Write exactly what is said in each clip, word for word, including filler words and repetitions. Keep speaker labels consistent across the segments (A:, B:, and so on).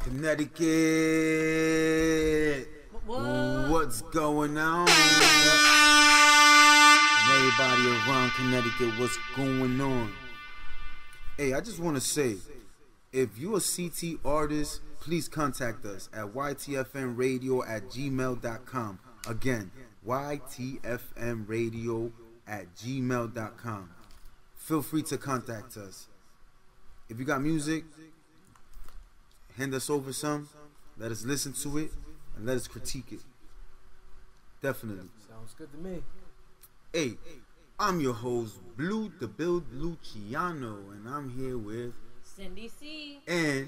A: Connecticut.
B: What?
A: What's going on? And everybody around Connecticut, what's going on? Hey, I just want to say, if you're a C T artist, please contact us at Y T F M radio at gmail dot com. Again, Y T F M radio at gmail dot com. Feel free to contact us. If you got music, hand us over some. Let us listen to it and let us critique it. Definitely.
C: Sounds good to me.
A: Hey, I'm your host, Blue the Build Luciano, and I'm here with
B: Cyndy C.
A: And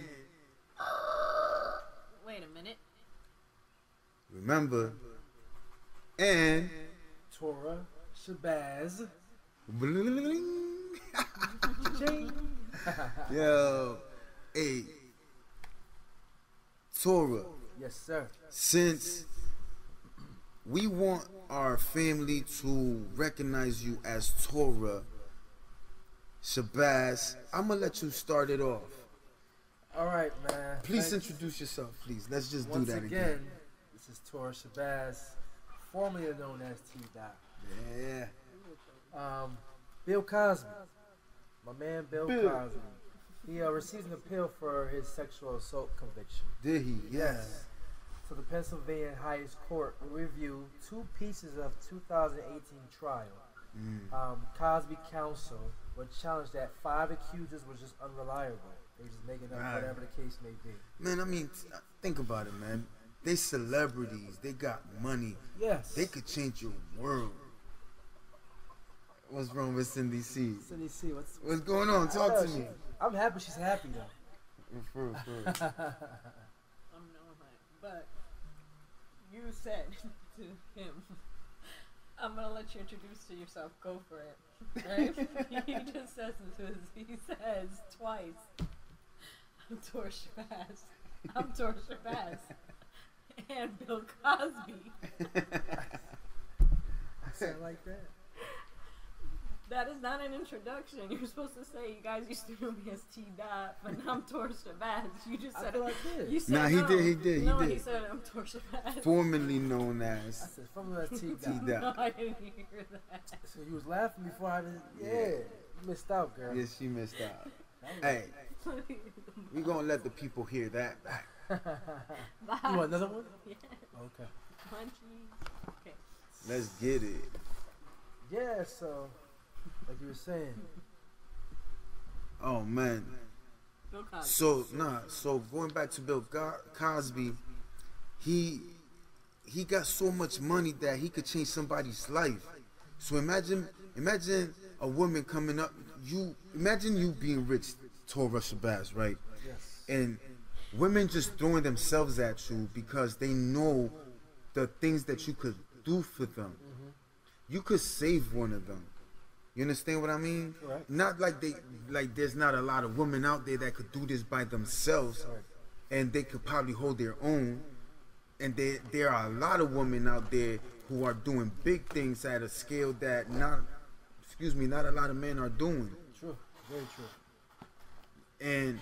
B: Wait a minute.
A: remember, and
C: Torah Shabazz.
A: Yo, hey, Torah.
C: Yes, sir.
A: Since we want our family to recognize you as Torah Shabazz, I'm gonna let you start it off.
C: All right, man.
A: Please
C: Thanks.
A: introduce yourself, please. Let's just
C: Once
A: do that again.
C: again. This is Torah Shabazz, formerly known as T. Dot.
A: Yeah.
C: Um, Bill Cosby, my man Bill,
A: Bill.
C: Cosby. He uh, received an appeal for his sexual assault conviction.
A: Did he? Yes.
C: So the Pennsylvania highest court will review two pieces of two thousand eighteen trial.
A: Mm.
C: Um, Cosby counsel would challenge that five accusers were just unreliable. They were just making up
A: Right.
C: whatever the case may be.
A: Man, I mean, t- think about it, man. They celebrities. They got money.
C: Yes.
A: They could change your world. What's wrong with Cyndy C?
C: Cyndy C, what's
A: What's going on?
C: I
A: Talk
C: know,
A: to
C: she-
A: me.
C: I'm happy she's happy though.
A: For real, for real.
B: I'm not, but you said to him, "I'm gonna let you introduce to yourself. Go for it." Right? He just says it. He says twice, "I'm Torah Shabazz. I'm Torah Shabazz." And Bill Cosby.
C: Sound like that?
B: That is not an introduction. You're supposed to say, "You guys used to know me as T. Dot, but now I'm Torah Shabazz." You just
C: I
B: said
C: feel
B: it.
C: like this.
B: You said
A: Nah, he
B: no.
A: did, he did, he
B: no,
A: did.
B: he said, "I'm Torah Shabazz."
A: Formerly known
C: I
A: as
C: said from the T.
A: T.
C: Dot.
A: Dot.
B: No, I didn't hear that.
C: So you was laughing before I did. Yeah,
A: Yeah.
C: you missed out, girl.
A: Yes, she missed out.
C: That was-
A: Hey, we gonna let the people hear that back.
C: You want another one?
B: Yeah.
C: Okay.
B: Munchies. Okay.
A: Let's get it.
C: Yeah. So, like you were saying,
A: Oh man.
B: Bill Cosby.
A: So nah. So going back to Bill Go- Cosby, he he got so much money that he could change somebody's life. So imagine imagine a woman coming up. You imagine you being rich, Torah Shabazz, right?
C: yes.
A: And women just throwing themselves at you because they know the things that you could do for them.
C: Mm-hmm.
A: You could save one of them. You understand what I mean?
C: Correct.
A: Not like they like there's not a lot of women out there that could do this by themselves,
C: Right.
A: and they could probably hold their own. And there there are a lot of women out there who are doing big things at a scale that not excuse me, not a lot of men are doing.
C: True. Very true.
A: And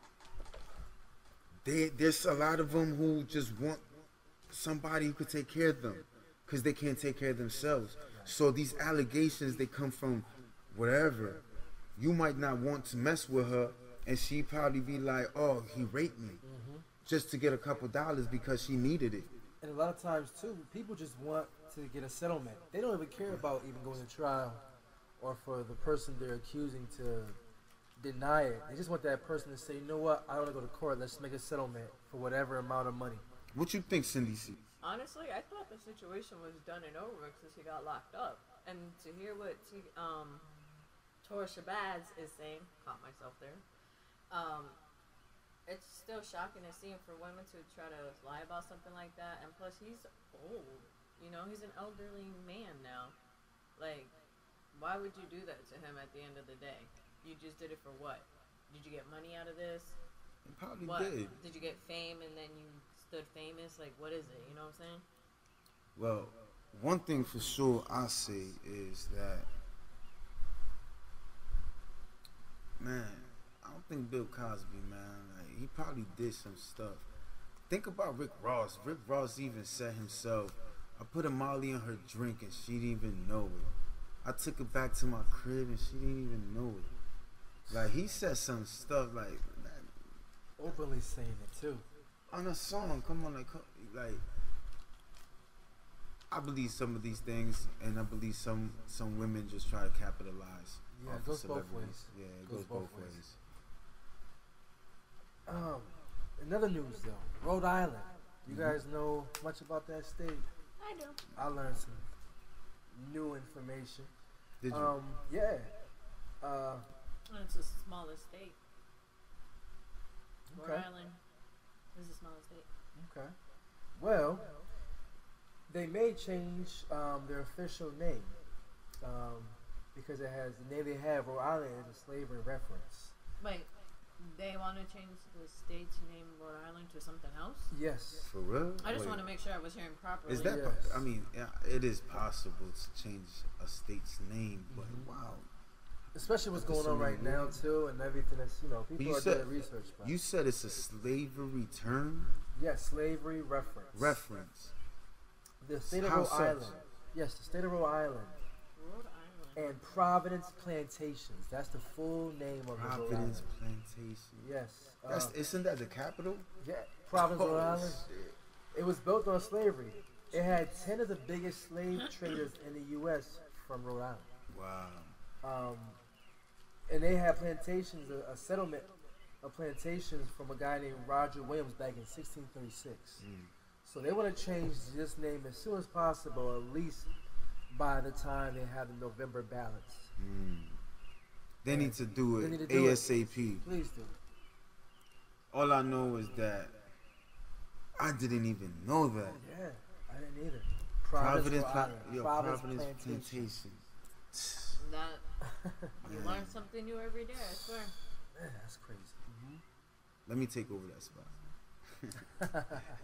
A: they, there's a lot of them who just want somebody who could take care of them because they can't take care of themselves. So these allegations, they come from wherever. You might not want to mess with her, and she probably be like, "Oh, he raped me,"
C: Mm-hmm.
A: just to get a couple dollars because she needed it.
C: And a lot of times too, people just want to get a settlement. They don't even care about even going to trial, or for the person they're accusing to deny it. They just want that person to say, "You know what? I don't want to go to court. Let's make a settlement for whatever amount of money."
A: What you think, Cyndy C?
B: Honestly, I thought the situation was done and over because he got locked up. And to hear what T, um, Torah Shabazz is saying, caught myself there. Um, it's still shocking to see him for women to try to lie about something like that. And plus, he's old. You know, he's an elderly man now. Like, why would you do that to him at the end of the day? You just did it for what? Did you get money out of this?
A: You probably
B: What?
A: did.
B: Did you get fame and then you stood famous? Like, what is it? You know what I'm saying?
A: Well, one thing for sure I say is that, man, I don't think Bill Cosby, man. Like, he probably did some stuff. Think about Rick Ross. Rick Ross even said himself, I put a Molly in her drink and she didn't even know it. I took it back to my crib and she didn't even know it. Like, he said some stuff like that.
C: Openly saying it too.
A: On a song, come on, like, like I believe some of these things, and I believe some some women just try to capitalize.
C: Yeah,
A: off
C: it goes
A: of
C: both
A: celebrities.
C: ways.
A: Yeah, it
C: Goes
A: goes,
C: both
A: both
C: ways.
A: ways.
C: Um, another news though, Rhode Island. You
A: Mhm.
C: guys know much about that state?
B: I do.
C: I learned some new information.
A: Did you?
C: Um, yeah. Uh,
B: And it's the smallest state. Rhode
C: Okay.
B: Island is the smallest state.
C: okay. Well, they may change um, their official name um, because it has the name they have. Rhode Island is a slavery reference.
B: Wait, they want to change the state's name Rhode Island to something else?
C: Yes.
A: For real?
B: I just
A: Wait,
B: want to make sure I was hearing properly.
A: Is that?
C: Yes.
A: po- I mean, yeah, it is possible to change a state's name, but
C: Mhm.
A: wow.
C: Especially what's
A: That's
C: going on
A: so
C: right
A: many
C: now
A: rules.
C: too, and everything that's you know people
A: you
C: are
A: said-
C: doing research. About.
A: You said it's a slavery term
C: Yes, slavery reference.
A: reference.
C: The state of
A: How
C: Rhode
A: such?
C: Island. Yes, the state of Rhode Island
B: Rhode Island.
C: and Providence Plantations. That's the full name of Rhode
A: Providence
C: Island.
A: Plantation.
C: Yes.
A: That's
C: uh,
A: isn't that the capital?
C: yeah, Providence, Rhode
A: Oh,
C: Island.
A: shit.
C: It was built on slavery. It had ten of the biggest slave traders in the U S from Rhode Island.
A: Wow.
C: Um, and they had plantations, a, a settlement of plantations from a guy named Roger Williams back in sixteen thirty-six.
A: Mm.
C: So they want to change this name as soon as possible, at least by the time they have the November ballots.
A: Mm. They need to do
C: They need to
A: it
C: do it.
A: ASAP.
C: Please do.
A: All I know is that I didn't even know that.
C: Oh, yeah, I didn't either.
A: Providence,
C: Rhode
A: Pla-
C: Island.
A: yo,
C: Providence
A: Providence
C: Plantation.
A: Plantation.
B: That you
A: Man.
B: learn something new every day. I swear.
C: Man, that's crazy.
A: Let me take over that spot.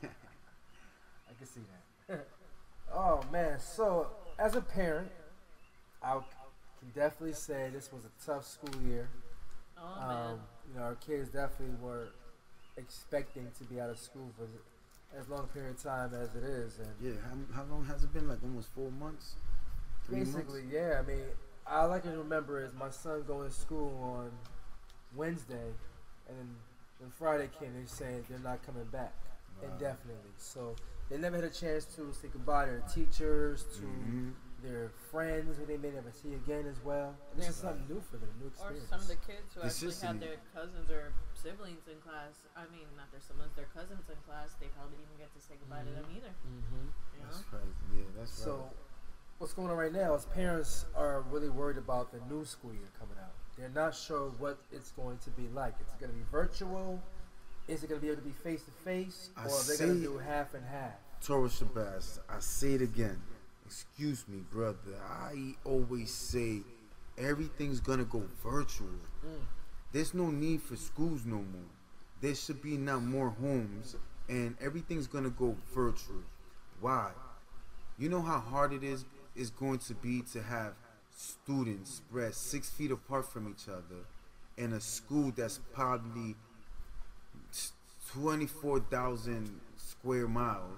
C: I can see that. Oh man, so as a parent, I can definitely say this was a tough school year.
B: Oh man.
C: Um, you know, our kids definitely were expecting to be out of school for as long a period of time as it is, and
A: Yeah, how, how long has it been? Like almost four months? Three
C: basically,
A: months?
C: yeah. I mean, all I can remember is my son going to school on Wednesday, and then when Friday came, they saying they're not coming back
A: Wow.
C: indefinitely. So they never had a chance to say goodbye to their teachers, to
A: Mhm.
C: their friends who they may never see again as well. And this is something new for them, new
B: Or
C: experience.
B: some of the kids who
A: It's
B: actually
A: just
B: had
A: an-
B: their cousins or siblings in class. I mean, not their siblings, their cousins in class. They probably didn't even get to say goodbye to them either.
C: Mm-hmm.
B: You know?
A: That's crazy. Yeah, that's
C: So,
A: right.
C: what's going on right now is parents are really worried about the new school year coming out. They're not sure what it's going to be like. It's going to be virtual. Is it going to be able to be face to face,
A: I
C: or are they going to
A: see.
C: do half and half?
A: Torah Shabazz, I say it again. Excuse me, brother. I always say everything's gonna go virtual.
C: Mm.
A: There's no need for schools no more. There should be now more homes, and everything's gonna go virtual. Why? You know how hard it is is going to be to have students spread six feet apart from each other in a school that's probably twenty-four thousand square miles.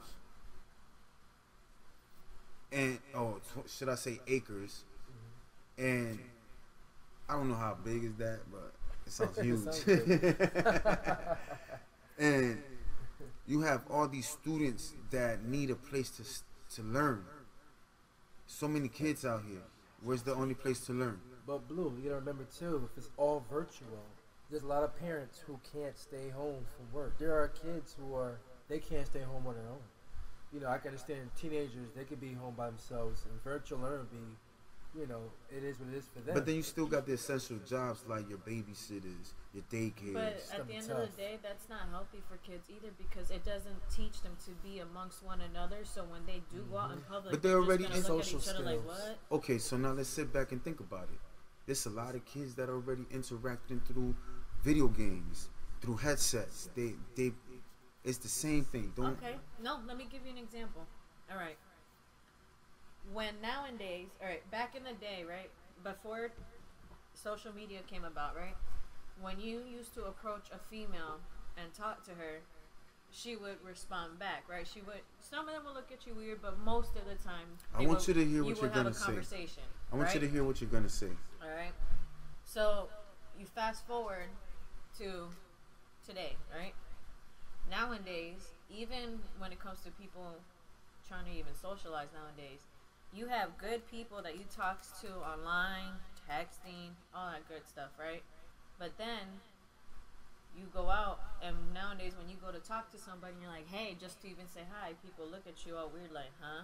A: And oh, tw- should I say acres? And I don't know how big is that, but it sounds
C: It
A: huge.
C: sounds big.
A: And you have all these students that need a place to s- to learn. So many kids out here. Where's the only place to learn?
C: But Blue, you gotta remember too, if it's all virtual, there's a lot of parents who can't stay home from work. There are kids who are they can't stay home on their own. You know, I can understand teenagers, they could be home by themselves, and virtual learning would be, you know, it is what it is for them.
A: But then you still got the essential jobs like your babysitters, your daycares.
B: But
C: It's
B: at
C: gonna
B: the
C: be
B: end of
C: tough.
B: the day, that's not healthy for kids either because it doesn't teach them to be amongst one another. So when they do go out in public,
A: But they're
B: they're
A: already
B: just
A: in
B: gonna look
C: social
B: at each other like,
C: skills.
B: what?
A: Okay, so now let's sit back and think about it. There's a lot of kids that are already interacting through video games, through headsets. They, they, it's the same thing. Don't.
B: Okay. No, let me give you an example. All right. When nowadays, all right, back in the day, right, before social media came about, right, when you used to approach a female and talk to her, she would respond back, right? She would. Some of them would look at you weird, but most of the time,
A: I want
B: would,
A: you to hear what
B: you
A: you're
B: would have
A: gonna
B: a
A: say.
B: conversation.
A: I want
B: right?
A: you to hear what you're gonna say.
B: All right. So you fast forward to today, right? Nowadays, even when it comes to people trying to even socialize nowadays, you have good people that you talk to online, texting, all that good stuff, right? But then you go out, and nowadays when you go to talk to somebody and you're like, hey, just to even say hi, people look at you all weird like, huh?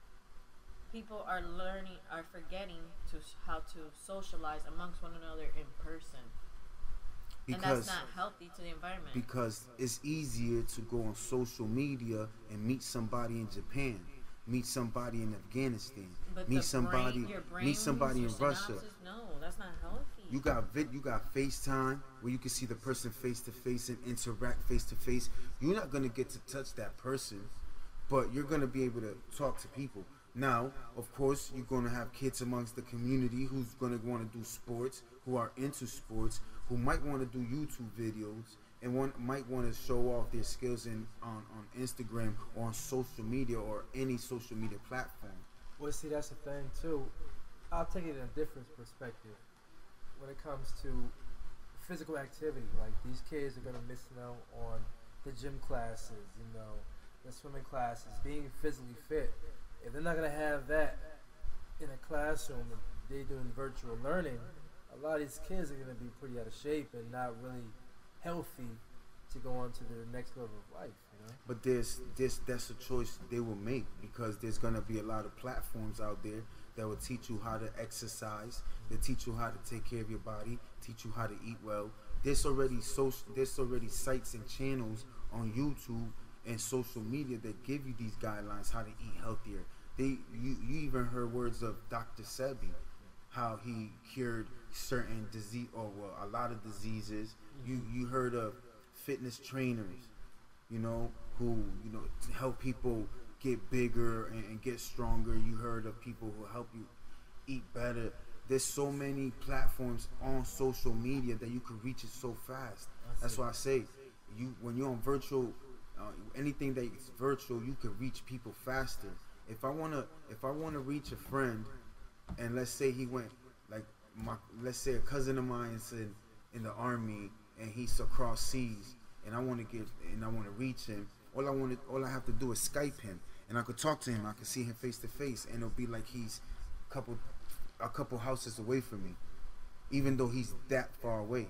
B: People are learning, are forgetting to how to socialize amongst one another in person. Because, and that's not healthy to the environment.
A: Because it's easier to go on social media and meet somebody in Japan, meet somebody in Afghanistan,
B: but
A: meet somebody,
B: brain, brain
A: meet somebody in Russia.
B: No, that's not healthy.
A: You got vid, you got FaceTime where you can see the person face to face and interact face to face. You're not gonna get to touch that person, but you're gonna be able to talk to people. Now, of course, you're gonna have kids amongst the community who's gonna want to do sports, who are into sports, who might want to do YouTube videos, and one might want to show off their skills in on, on Instagram or on social media or any social media platform.
C: Well, see, that's the thing too. I'll take it in a different perspective. When it comes to physical activity, like these kids are gonna miss out on the gym classes, you know, the swimming classes, being physically fit. If they're not gonna have that in a classroom, and they're doing virtual learning, a lot of these kids are gonna be pretty out of shape and not really healthy to go on to their next level of life, you know.
A: But there's this that's a choice they will make, because there's gonna be a lot of platforms out there that will teach you how to exercise, they teach you how to take care of your body, teach you how to eat well. There's already social, there's already sites and channels on YouTube and social media that give you these guidelines how to eat healthier. They, you, you even heard words of Doctor Sebi, how he cured certain disease, or well, a lot of diseases. You, you heard of fitness trainers, you know, who, you know, to help people get bigger and, and get stronger. You heard of people who help you eat better. There's so many platforms on social media that you can reach it so fast. That's why I say, you when you're on virtual, uh, anything that is virtual, you can reach people faster. If I wanna, if I wanna reach a friend, and let's say he went, like my, let's say a cousin of mine is in, in the army and he's across seas, and I want to get, and I want to reach him. All I want to, all I have to do is Skype him, and I could talk to him. I could see him face to face, and it'll be like he's a couple, a couple houses away from me, even though he's that far away.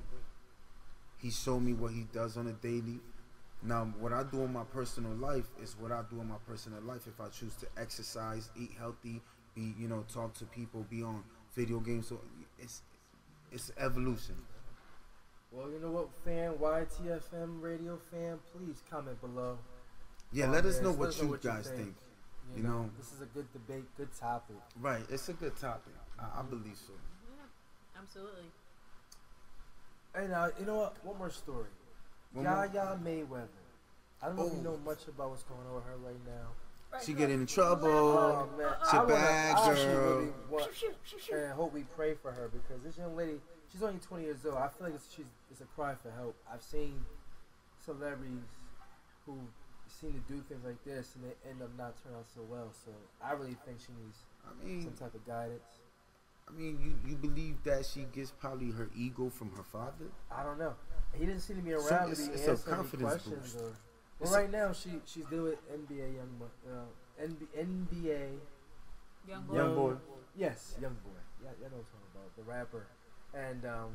A: He showed me what he does on a daily. Now, what I do in my personal life is what I do in my personal life. If I choose to exercise, eat healthy, be, you know, talk to people, be on video games, so it's it's evolution.
C: Well, you know what, fan, Y T F M radio fan, please comment below.
A: Yeah, let us know what us you know what guys think. think.
C: You,
A: you
C: know,
A: know,
C: this is a good debate, good topic.
A: Right, it's a good topic. I, I believe so.
B: Yeah, absolutely.
C: Hey, now, you know what? One more story. Yaya Mayweather. I don't know oh. if you know much about what's going on with her right now.
B: Right,
A: she
B: right.
A: getting in trouble.
C: Oh, man.
A: She
C: I
A: bad
C: wanna,
A: girl.
C: I really want, and hope we pray for her, because this young lady, she's only twenty years old. I feel like it's, she's, it's a cry for help. I've seen celebrities who seem to do things like this and they end up not turning out so well. So I really think she needs
A: I mean,
C: some type of guidance.
A: I mean, you, you believe that she gets probably her ego from her father?
C: I don't know. He didn't seem to be around
A: So
C: to
A: it's,
C: be
A: it's a
C: answering any
A: confidence
C: questions.
A: boost.
C: Or, well,
A: It's
C: right now she she's dealing with N B A young uh, N B, N B A
B: Young boy.
C: young boy. Yes, young boy. Yeah, you know what I'm talking about, the rapper. And um,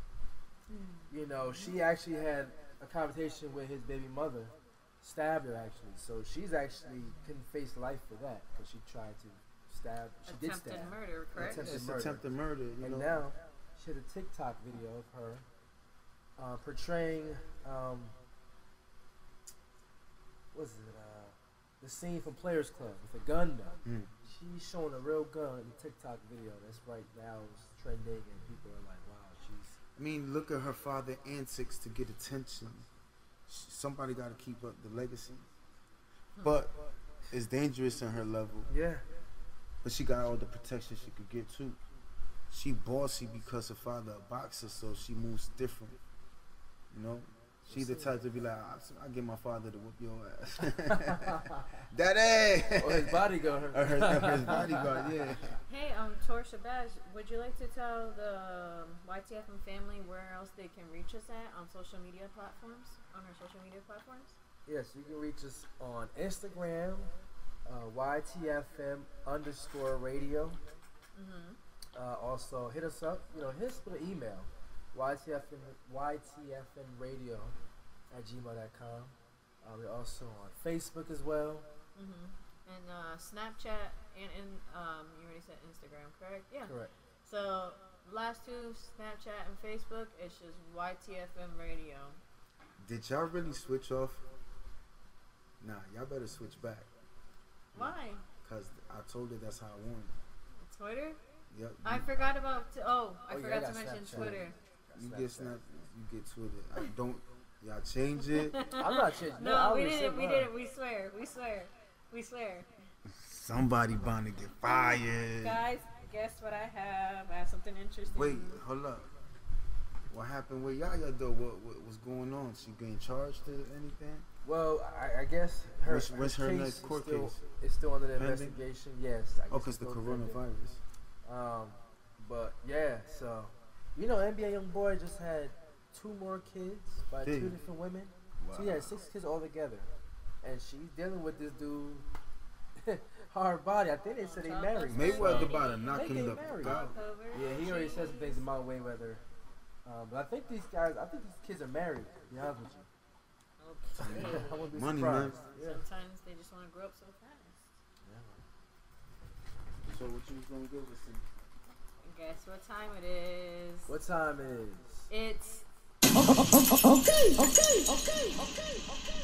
C: you know, she actually had a conversation with his baby mother, stabbed her actually. So she's actually couldn't face life for that because she tried to stab. She did
B: Attempted
C: stab.
B: murder, correct?
C: Attempted
A: It's
C: murder.
A: attempted murder. You
C: And
A: know?
C: now she had a TikTok video of her uh, portraying, um, what's it, uh, the scene from Players Club with a gun though.
A: Mm.
C: She's showing a real gun in the TikTok video that's right now is trending, and people are like, wow, she's...
A: I mean, look at her father antics to get attention. Sh- Somebody got to keep up the legacy. But it's dangerous in her level.
C: Yeah.
A: But she got all the protection she could get too. She bossy because her father a boxer, so she moves different. You know, she the type to be like, I, I get my father to whoop your ass. Daddy!
C: Or his bodyguard.
A: Or his, or his bodyguard, yeah.
B: Hey, um, Torah Shabazz, would you like to tell the Y T F M family where else they can reach us at on social media platforms, on our social media platforms?
C: Yes, you can reach us on Instagram, uh, Y T F M underscore radio.
B: Mm-hmm.
C: Uh, also, hit us up. You know, hit us with an email, Y T F M, Y T F M radio at gmail dot com. Uh, we're also on Facebook as well.
B: Mm-hmm. And uh, Snapchat and, and um, you already said Instagram, correct? Yeah.
C: Correct.
B: So last two, Snapchat and Facebook, it's just Y T F M radio.
A: Did y'all really switch off? Nah, y'all better switch back.
B: Why?
A: Cause I told her that's how I want it.
B: Twitter?
A: Yep.
B: I forgot about. T- oh, I
C: Oh, yeah,
B: forgot
C: I
B: to
C: got
B: mention
C: Snapchat.
B: Twitter.
A: You get Snap, you get Twitter. I don't. Y'all change it.
C: I'm not changing.
B: No,
C: I
B: we
C: always
B: didn't.
C: said
B: We
C: mine.
B: didn't. We swear. We swear. We swear.
A: Somebody bound to get fired.
B: Guys, guess what I have? I have something interesting.
A: Wait, hold up. What happened with Yaya though? What, what was going on? She getting charged to anything?
C: Well, I, I guess her,
A: What's- what's her
C: case
A: next
C: is
A: court
C: still,
A: case?
C: is still under the
A: Pending?
C: investigation. Yes. I
A: Oh,
C: guess
A: cause
C: it's
A: the
C: still pending.
A: coronavirus.
C: Um, but yeah, so you know, N B A young boy just had two more kids by
A: Did
C: two
A: he?
C: different women.
A: Wow.
C: So he had six kids altogether, and she's dealing with this dude. Hard body. I think they said they married.
A: Mayweather about to knock
C: They
A: him
C: get
A: the
C: married.
A: fuck out.
C: Yeah, he already said some things about Mayweather. Um, but I think these guys, I think these kids are married. To be honest with you.
B: Okay.
C: I wouldn't be
A: Money,
C: surprised.
A: man.
C: Yeah.
B: Sometimes they just want to grow up so fast.
A: So what you gonna give us? In?
B: Guess what time it is?
C: What time is?
B: It's
D: Okay, okay, okay, okay, okay, okay.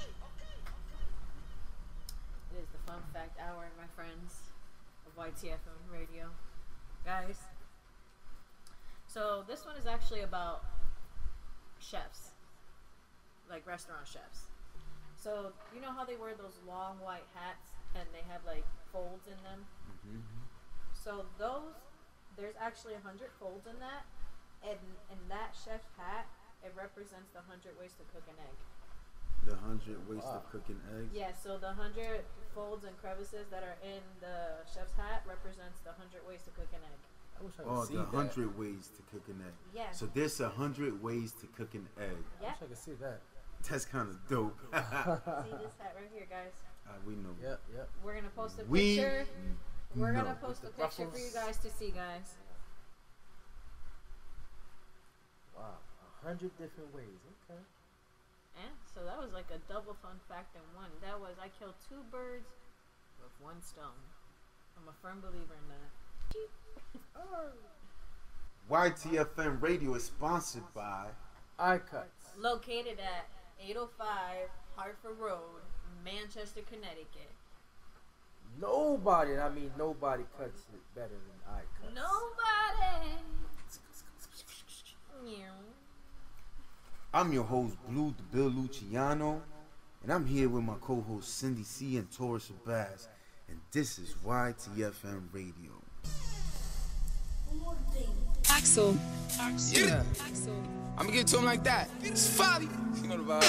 B: It is the fun fact hour, my friends, of Y T F M radio. Guys, so this one is actually about chefs, like restaurant chefs. So, you know how they wear those long white hats and they have like folds in them?
A: Mm-hmm.
B: So those, there's actually a hundred folds in that, and in that chef's hat, it represents the hundred ways to cook an egg.
A: The hundred ways
C: Wow.
A: of cooking eggs.
B: Yeah, so the hundred folds and crevices that are in the chef's hat represents the hundred ways to cook an egg.
C: I wish I could
A: Oh,
C: see
A: the
C: that.
A: hundred ways to cook an egg.
B: Yeah.
A: So there's a hundred ways to cook an egg.
C: I
B: Yeah.
C: wish I could see that.
A: That's kind of dope.
B: See this hat right here, guys.
A: Uh, we know.
C: Yep, yep.
B: We're gonna post a
A: We
B: picture. We're
A: know.
B: gonna post a
C: With the
B: picture for you
C: ruffles.
B: guys to see, guys.
C: Wow, a hundred different ways. Okay.
B: And so that was like a double fun fact in one. That was I killed two birds with one stone. I'm a firm believer in that.
A: Y T F M Radio is sponsored by.
C: Eye cuts.
B: Located at eight oh five Hartford Road, Manchester, Connecticut.
C: Nobody, and I mean nobody cuts it better than eye cuts.
B: Nobody. Yeah.
A: I'm your host, Blue the Bill Luciano, and I'm here with my co-host Cyndy C and Torah Shabazz, and this is Y T F M Radio.
D: Axel.
E: Yeah.
D: Axel.
E: I'ma give it to him like that. It's Fabi. You know the vibe.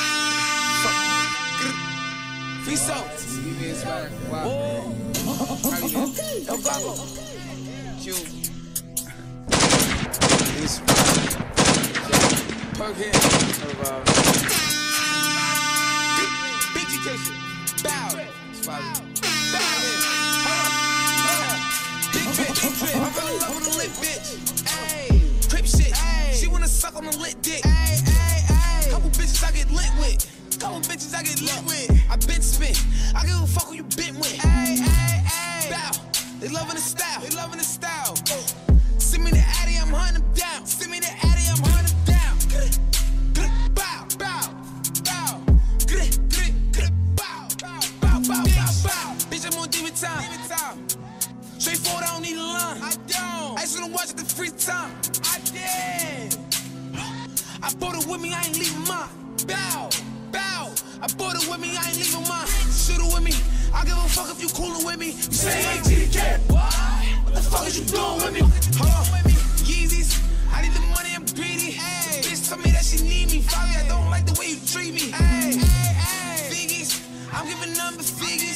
E: Fiso. Wow. How you doing? El Gabo. Q. It's Perk here. Big education. Bow. It's Fabi. Bow. Big bitch. I'm in love with a lit bitch. Ayy. Crip shit. Ayy. She wanna suck on a lit dick. Ayy, ayy, ayy. Couple bitches I get lit with. Couple bitches I get lit with. I been spit. I give a fuck who you been with. Ayy, ayy, ayy. Bow. They loving the style. They loving the style. Send me the Addy, I'm hunting them down. Send me the Addy, I'm hunting them down. Bow, bow, bow. Bow, bow, bow, bow, bow. Bitch, I'm on demon time. Demon time. Straightforward, I don't need a line. I don't. I just wanna watch it the free time. I did. I bought it with me, I ain't leaving mine. Bow, bow. I bought it with me, I ain't leaving mine. Shoot it with me. I give a fuck if you coolin' with me. You say you ain't G D K. What? What the fuck is you doing with me? Hold on. Yeezys. I need the money, I'm greedy. Hey. Bitch told me that she need me. Fabi, I don't like the way you treat me. Hey, hey, hey. Figgies, I'm giving number figures.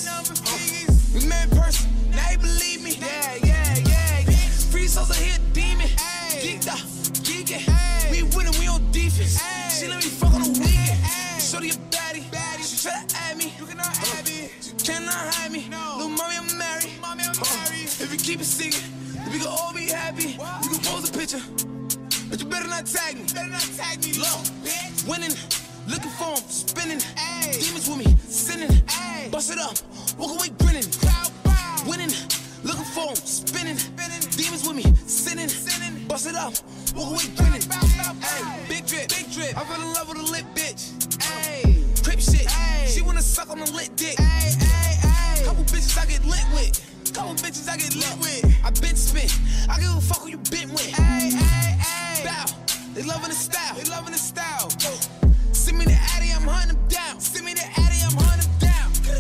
E: We met in person, now you believe me. Yeah, yeah, yeah. Free souls are here, demon. Geeked up, geeking. We winning, we on defense. She let me fuck on the weekend. Shorty a baddie, she try to add me. You cannot add me, she cannot hide me. Little mommy, I'm married. Mommy, I'm married. If you keep it secret, then we can all be happy. You can pose a picture, but you better not tag me. Better not tag me. Low, winning, looking for him, spinning. Demons with me, sinning. Bust it up, walk away grinning. Winning, looking for him, spinning. Demons with me, sinning. Bust it up, walk away grinning. Ay, big drip, big drip. I fell in love with a lit bitch. Ay, crip shit. Ay, she wanna suck on a lit dick. Ay, ay, ay. Couple bitches I get lit with. Couple bitches I get lit with. I been spit. I give a fuck who you been with. Ay, ay, ay. Bow. They loving the style. They loving the style. Send me the Addy, I'm hunting them down. Send me the Addy, I'm hunting them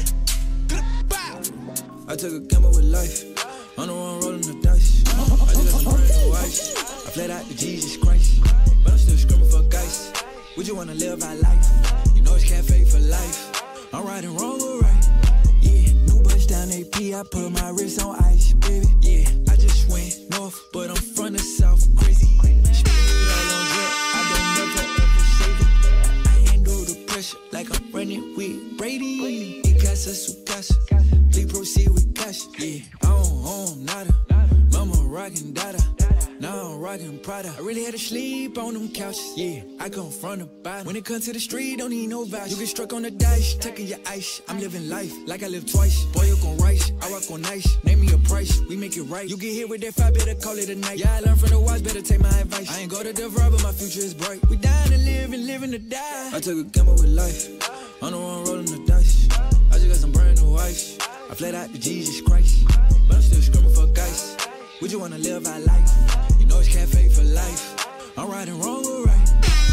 E: down. Bow.
F: I took a gamble with life. On the one rolling the dice. I just got some brand new ice. I fled out to Jesus Christ, but I'm still screaming for guys. Would you wanna live our life? You know it's cafe for life. I'm riding wrong or right. Yeah, new bust down A P. I put my wrist on ice, baby. Yeah, I just went north, but I'm from the south. Crazy. Spend it all on drug. I don't never ever save it. I handle the pressure like I'm running with Brady. In casa su casa. Please proceed with cash. Yeah, I don't own nada. Mama rockin' dada. Now I'm rockin' Prada. I really had to sleep on them couches. Yeah, I come from the bottom. When it comes to the street, don't need no vouch. You get struck on the dice, taking your ice. I'm living life like I live twice. Boy, you gon' rice, I rock on nice. Name me a price, we make it right. You get hit with that five, better call it a night. Yeah, I learned from the wise, better take my advice. I ain't go to the rob, but my future is bright. We dying to live and living to die. I took a gamble with life. I'm the one rolling the dice. I just got some brand new ice. I fled out to Jesus Christ, but I'm still screaming for guys. Would you wanna live our life? You know it's cafe for life. I'm riding wrong or right.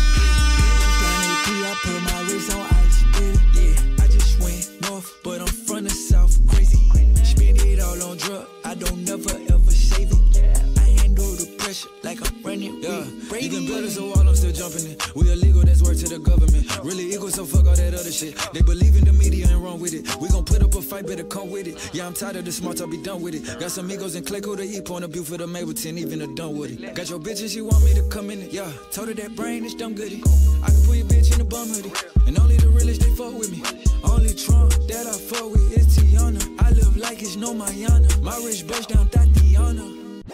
F: I put my wrist on ice, baby. Yeah, I just went north, but I'm from the south. Crazy. Spend it all on drug. I don't never ever save it. I handle the pressure like I'm running. Yeah, you can build us a wall, I'm still jumping in. We illegal, that's work to the government. Really equal, so fuck all that other shit. They believe in the media and wrong with it. We gon' put up a fight, better come with it. Yeah, I'm tired of the smart, I'll be done with it. Got some egos and clay coat to eat, point of view for the Mableton, even a done with it. Got your bitch and she want me to come in it. Yeah, told her that brain is dumb goody. I can put your bitch in a bum hoodie. And only the realest they fuck with me. Only Trump that I fuck with is Tiana. I live like it's no Mayana. My rich bust down Tatiana.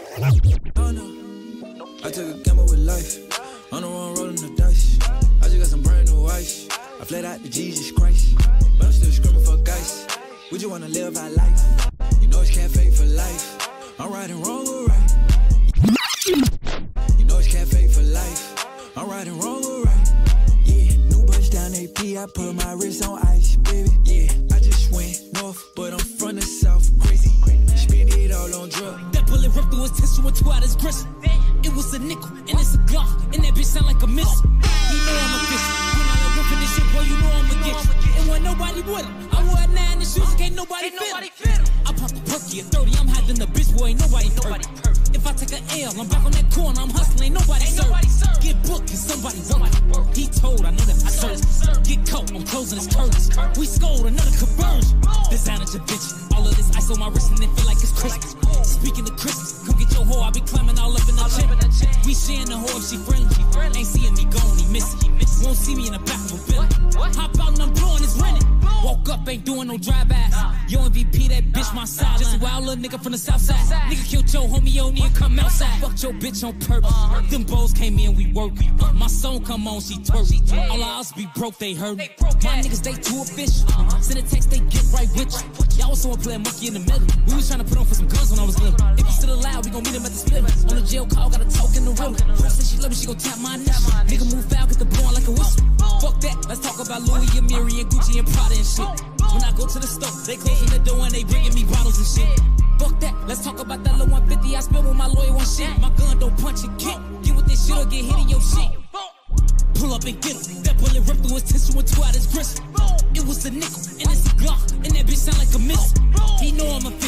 F: I took a gamble with life. On the one rolling the dice. I just got some brand new ice. I fled out to Jesus Christ, but I'm still screaming for guys. Would you wanna live our life? You know it's cafe for life. I'm riding wrong or right. You know it's cafe for life. I'm riding wrong or right. Yeah, new bust down A P. I put my wrist on ice, baby. Yeah, I just went north, but I'm from the south. Crazy. Spend it all on drugs.
G: That bullet ripped through his tissue and tore out his gristle. It was a nickel, and it's a Glock, and that bitch sound like a missile. You know I'm official. When I'm ripping this shit, boy, you know I'ma get you. And when nobody with him, I wore a nine in the shoes, can't nobody fit him. I popped the perky at thirty, I'm hiding the bitch, boy, ain't nobody perfect. If I take an L, I'm back on that corner, I'm hustling, ain't nobody served. Get booked, cause somebody work. He told, I know that for certain. Get caught, I'm closing his curtains. We scored another conversion. Designer to bitch, all of this ice on my wrist and it feel like it's Christmas. Speaking of Christmas, come get your hoe, I be climbing all up in the chip. We sharing the hoe if she friendly. Ain't seeing me gone, he missing. Won't see me in the back of a Billy. Hop out and I'm blowing his renting. Woke up, ain't doing no drive-ass. Yo M V P, that bitch my sideline. Just a wild little nigga from the south side. Nigga killed your homie, you don't need to come outside. Fucked your bitch on purpose. Them bows came in, we work. My song come on, she twerk. All our house be broke, they hurt. My niggas, they too official. Send a text, they get right with you. Y'all was someone playing monkey in the middle. We was trying to put on for some guns when I was little. If you still alive, we gon' meet him at the split. On the jail call, gotta talk in the room. Said she love me, she gon' tap my neck. Nigga move foul, get the blowing like a whistle. Fuck that, let's talk about Louis and Mary and Gucci and Prada and shit. When I go to the store, they closing the door and they bringing me bottles and shit. Fuck that, let's talk about that little one fifty I spent with my lawyer on shit. My gun don't punch and kick. Get with this shit or get hit in your shit. Pull up and get him. That bullet ripped through his tissue and tore out his gristle. It was a nickel, and it's a Glock, and that bitch sound like a missile. He know I'm official.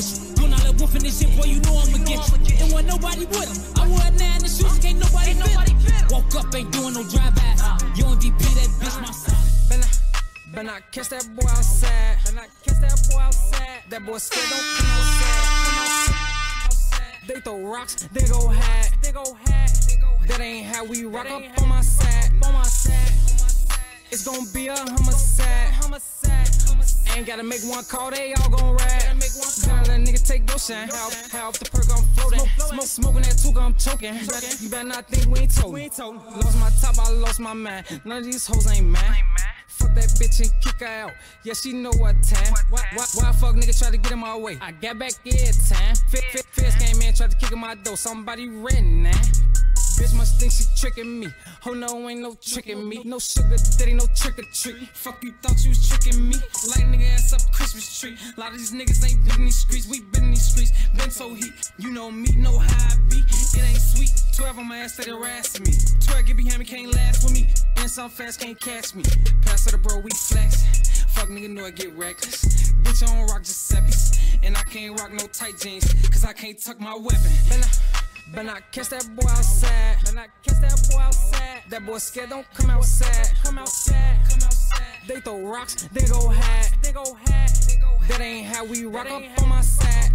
G: Doing all that woofing and shit, boy, you know I'ma get you. And when nobody with him, I wear a nine in the shoes, can't nobody fit. Woke up, ain't doing no drive-bys. You M V P, that bitch, my son.
H: Better not, better not catch that boy outside. Better not catch that boy outside. That boy scared, don't come outside. Come outside. They throw rocks, they go hide. They go hide. That ain't how we rock up on my side. On my side. It's gonna be a homicide. Homicide. Ain't gotta make one call, they all gon' ride. Gotta let niggas take your shine. Half, half the perk, I'm floating. Smoke, smoking that tooth, I'm choking. You better not think we ain't told. Lost my top, I lost my mind. None of these hoes ain't mine. Fuck that bitch and kick her out. Yeah, she know what time. Why, why, why fuck nigga try to get in my way? I got back every time. Fit, fit, fist came in, tried to kick in my door. Somebody ready now. Bitch must think she tricking me. Oh no, ain't no tricking me. No sugar daddy, no trick or treat. Fuck you thought you was tricking me. Light nigga ass up Christmas tree. A lot of these niggas ain't been in these streets. We been in these streets, been so heat. You know me, know how I be. It ain't sweet. Twelve on my ass, they harassing me. Twelve get behind me, can't last with me. And some fast can't catch me. Pass to the bro, we flexin'. Fuck nigga know I get reckless. Bitch, I don't rock Giuseppe's. And I can't rock no tight jeans, cause I can't tuck my weapon. Better not catch that boy outside. Better not catch that boy outside. That boy scared, don't come outside. Come outside. Come outside. They throw rocks, they go hide. They go hide. That ain't how we rock up on my side.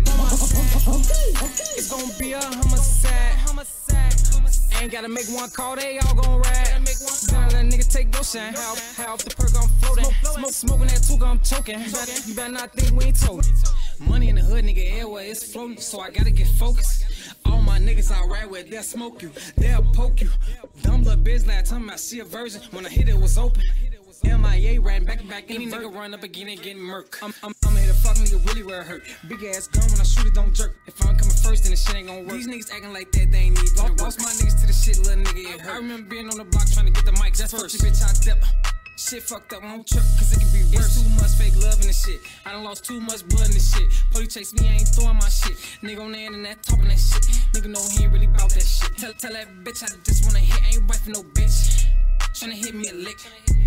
H: It's gonna be a homicide. Homicide. Ain't gotta make one call, they all gon' ride. Gotta let niggas take your shine. Half, half the perk, I'm floating. Smoke, smoking that tooth, I'm choking. You better not think we ain't told. Money in the hood, nigga, everywhere it's floating, so I gotta get focused. All my niggas I ride with, they'll smoke you, they'll poke you. Dumb little bitch last time I see a version, when I hit it was open. M I A ran back and back, any nigga run up again and get murk. I'm, I'm, I'ma hit a fuck nigga really where it hurt. Big ass gun when I shoot it don't jerk. If I'm coming first, then the shit ain't gon' work. These niggas acting like that, they ain't need to. Lost my niggas to the shit, little nigga, it hurt. I remember being on the block trying to get the mic just first. Bitch, I dip. Shit fucked up, won't trip, cause it can be worse. It's too much fake love in this shit. I done lost too much blood in this shit. Police chase me, I ain't throwing my shit. Nigga on the internet talking that shit. Nigga know he ain't really bout that shit. Tell, tell that bitch I just wanna hit. I ain't wifing no bitch. Tryna hit me a lick.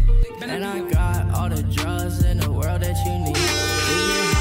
I: And I got all the drugs in the world that you need. We get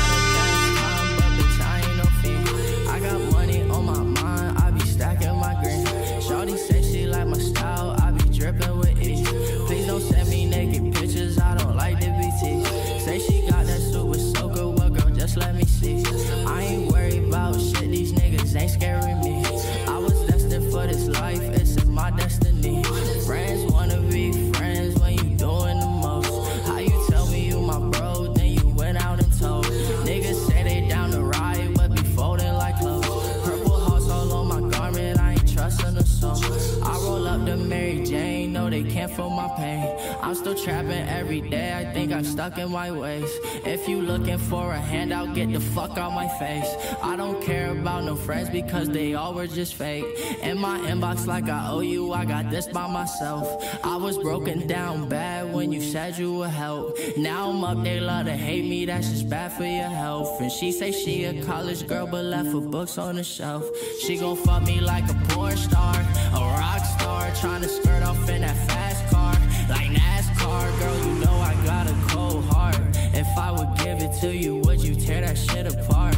I: high the time, but bitch, I ain't no fee. I got money on my mind, I be stacking my green. Shorty say she like my style, I be dripping with ease. Please don't send me naked pictures, I don't like the B T. Say she got that super soaker, well girl, just let me see. I ain't worried about shit, these niggas ain't scaring me. I was destined for this life, it's in my destiny. Friends wanna be friends when you doing the most. How you tell me you my bro, then you went out and told. Niggas say they down the ride, but be folding like clothes. Purple hearts all on my garment, I ain't trusting a soul. I roll up the Mary Jane, no they can't feel my pain. I'm still trapping every day, I think I'm stuck in my ways. If you looking for a handout, get the fuck out my face. I don't care about no friends because they all were just fake. In my inbox like I owe you, I got this by myself. I was broken down bad when you said you would help. Now I'm up, they love to hate me, that's just bad for your health. And she say she a college girl but left her books on the shelf. She gon' fuck me like a porn star, a rock star, trying to skirt off in that fast car. Like NASCAR, girl, you know I got a cold heart. If I would give it to you, would you tear that shit apart?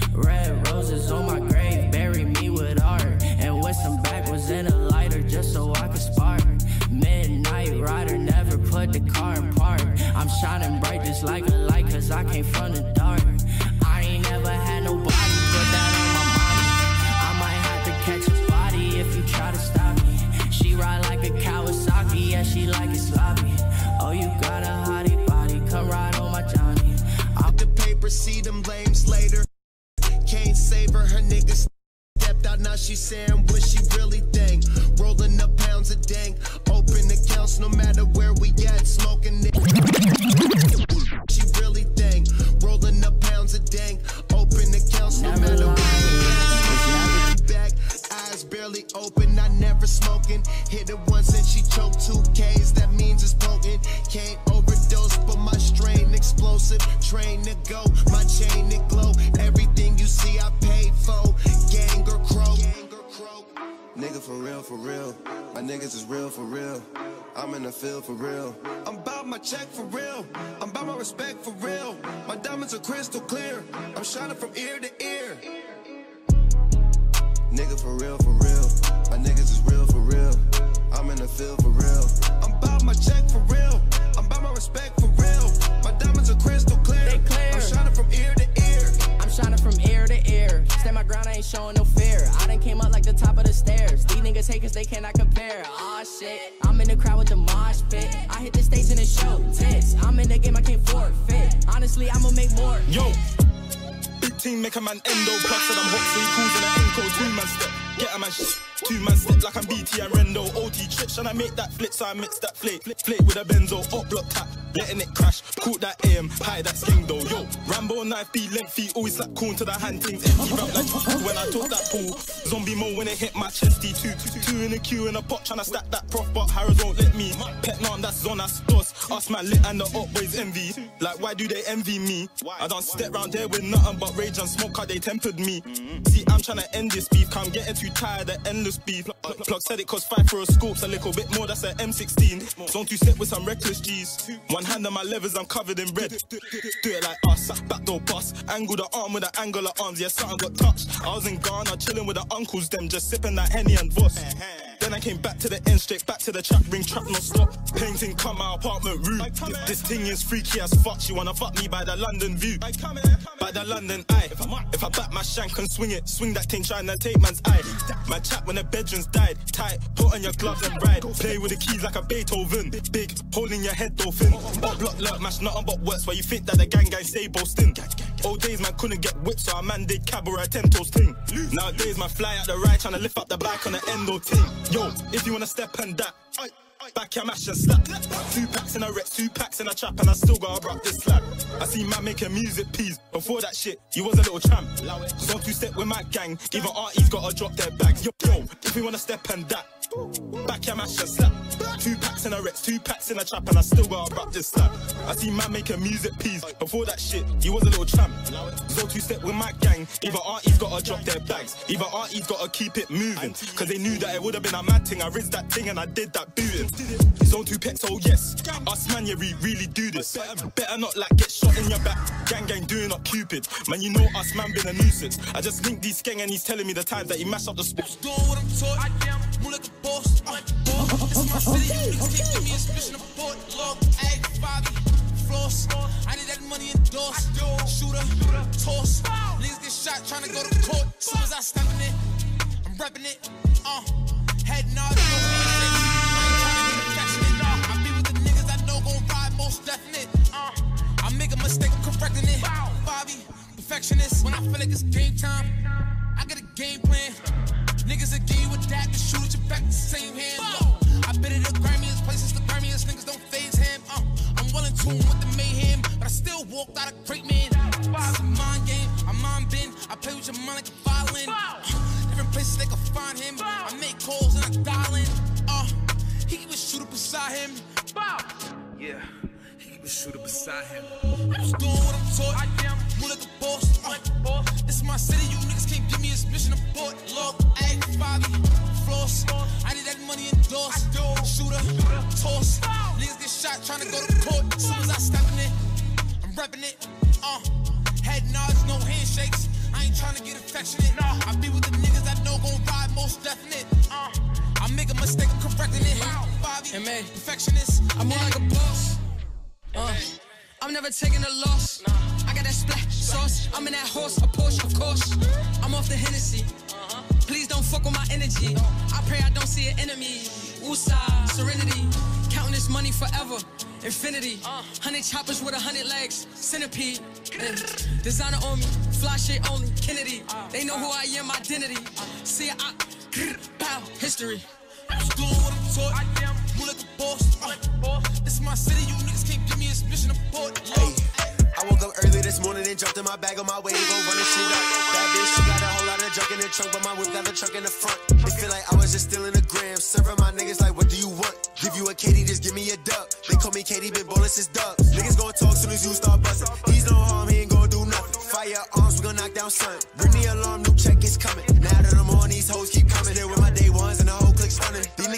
I: Red roses on my grave, bury me with art. And with some backwards in a lighter just so I could spark. Midnight rider, never put the car in park. I'm shining bright just like a light cause I came from the dark. I ain't never had nobody put that on my mind. I might have to catch a body if you try to stop me. She ride like a Kawasaki, yeah she like it sloppy. Oh you got a hottie body, come ride on my Johnny.
J: I'm the paper, see them lames later. Can't save her, her niggas stepped out, now she saying what she really think. Rolling up pounds of dank, open accounts no matter where we at, smoking it. She really think, rolling up pounds of dank, open accounts no matter where we at. Back, eyes barely open, I never smoking. Hit it once and she choked two K's, that means it's potent. Can't overdose, but my strain explosive. Train to go, my chain it glow. Everything you see I paid for, gang or crow. Nigga for real. real, for real. My niggas is real, for real. I'm in the field, for real. I'm about my check, for real. I'm about my respect, for real. My diamonds are crystal clear. I'm shining from ear to ear. Nigga, for real, for real. My niggas is real, for real. I'm in the field, for real. I'm about my check, for real. I'm about my respect, for real. My diamonds are crystal clear.
I: They clear.
J: I'm shining from ear to ear.
I: I'm shining from ear to ear. Stand my ground, I ain't showing no fear. I done came up like the top of the stairs. These niggas hate cause they cannot compare. Aw shit, I'm in the crowd with the mosh pit. I hit the stage and it show tits. I'm in the game, I can't forfeit. Honestly, I'ma make more.
K: Yo, big team make a man endo. Plus that I'm hot, so he calls in an enco. Two man step, get a man shit. Two man step like I'm B T and Rendo. O T trips and I make that flip, so I mix that flake. Flip, flake with a benzo, up block tap, letting it crash. Caught that A M, high that sking though. Yo, Rambo knife be lengthy, always slap corn to the hand things. Empty rap like when I took that pool. Zombie mode when it hit my chesty. Two, two in the queue in a pot trying to stack that prof, but Harrods won't let me. Pet nom, that's on, that's dos. Us man lit and the up boys envy. Like why do they envy me? I don't step round here with nothing but rage and smoke, how they tempered me. See, I'm trying to end this beef, I'm getting too tired of endless beef. Plug said it cost five for a scopes, a little bit more, that's an M sixteen. Zone two step with some reckless G's. One hand on my levers, I'm covered in red. Do it like us, backdoor bus. Angle the arm with the angle of arms, yeah, something got touched. I was in Ghana, chilling with the uncles, them just sipping that Henny and Voss. Then I came back to the end, straight back to the trap, ring trap, no stop. Painting come my apartment room. This thing is freaky as fuck, she wanna fuck me by the London view. By the London eye. If I back my shank and swing it, swing that thing trying to take man's eye. My chat when the bedroom's died, tight, put on your gloves and ride. Play with the keys like a Beethoven, big, holding your head dolphin. Up block lurk, mash nothing but works, where you think that the gang gang stay boasting. Old days man couldn't get whipped, so a man did cab or a ten toast thing. Nowadays man fly out the ride, trying to lift up the back on the endo ting. Yo, if you wanna step and that, back your mash and slap. Two packs in a wreck, two packs in a trap, and I still gotta rock this slab. I see man making music peas. Before that shit, you was a little tramp. Zone two step with my gang, even arties gotta drop their bags. Yo, yo, if you wanna step and that, back your mash and slap. Two packs in a wreck, two packs in a trap, and I still gotta rock this slab. I see man making music peas. Before that shit, you was a little tramp. Zone two step with my gang, even arties gotta drop their bags. Even arties gotta keep it moving, cause they knew that it would've been a mad thing. I rizzed that thing and I did that booting. Zone two pecs, oh yes. Us man, yeah, we really do this. Better not like get shot in your back. Gang gang doing up Cupid. Man, you know us man been a nuisance. I just linked these skeng and he's telling me the times that he mashed up the sports.
E: Doing what I'm taught, I am more like a boss. I'm boss. It's my city, you niggas can't give me a suspicion of port. Log, egg, Bobby, floss. I need that money endorsed. Shooter, toss. Niggas get shot trying to go to court. Soon as I step in it, I'm repping it. Uh, head nod, no handshakes. I ain't trying to get affectionate. I be with the niggas I know gon' ride most definite. Uh, I make a mistake, I'm correcting it. Bobby, perfectionist. When I feel like it's game time, I got a game plan. Niggas again with that, to shoot at your back the same hand. Look, I've been at the grimiest places, the grimiest niggas don't phase him. Uh, I'm well in tune with the mayhem, but I still walked out a great man. It's a mind game, I mind bend, I play with your mind like a violin. Uh, different places they can find him, I make calls and I dial in. Uh, he keep a shooter beside him. Yeah, he keep a shooter beside him. I'm just doing what I'm taught, I am more like a boss. Uh, this is my city, you niggas can't give me a suspicion of port. Look, egg, Bobby, floss. I need that money endorsed. Shooter, toss. Niggas get shot trying to go to court. As soon as I step in it, I'm repping it. Uh, head nods, no handshakes. I ain't trying to get affectionate. I be with the niggas I know gon' ride most definite. Uh, I make a mistake, I'm correcting it. Bobby, perfectionist.
H: I'm more like a boss. Uh, I'm never taking a loss. I got that splash sauce. I'm in that horse, a Porsche, of course. I'm off the Hennessy. Please don't fuck with my energy. I pray I don't see an enemy. Woosah, serenity. Counting this money forever. Infinity. Hundred choppers with a hundred legs. Centipede. Eh. Designer on me. Fly shit only. Kennedy. They know who I am, identity. See I, bow, history.
E: I'm just doing what I'm taught. I am more like a boss. Uh, this is my city, you niggas can't give me a suspicion of port.
J: Hey, I woke up early this morning and jumped in my bag on my way to go run this shit up. That bitch, she got a whole lot of junk in the trunk, but my whip got the trunk in the front. It feel like I was just stealing a gram, serving my niggas like, what do you want? Give you a Katie, just give me a duck. They call me Katie, been ballin' since duck. Niggas gon' talk soon as you start bustin'. He's no harm, he ain't gon' do nothing. Firearms, we gon' knock down son. Bring the alarm, new check is coming. Now that I'm on, these hoes keep coming. Here with my day ones and the whole clique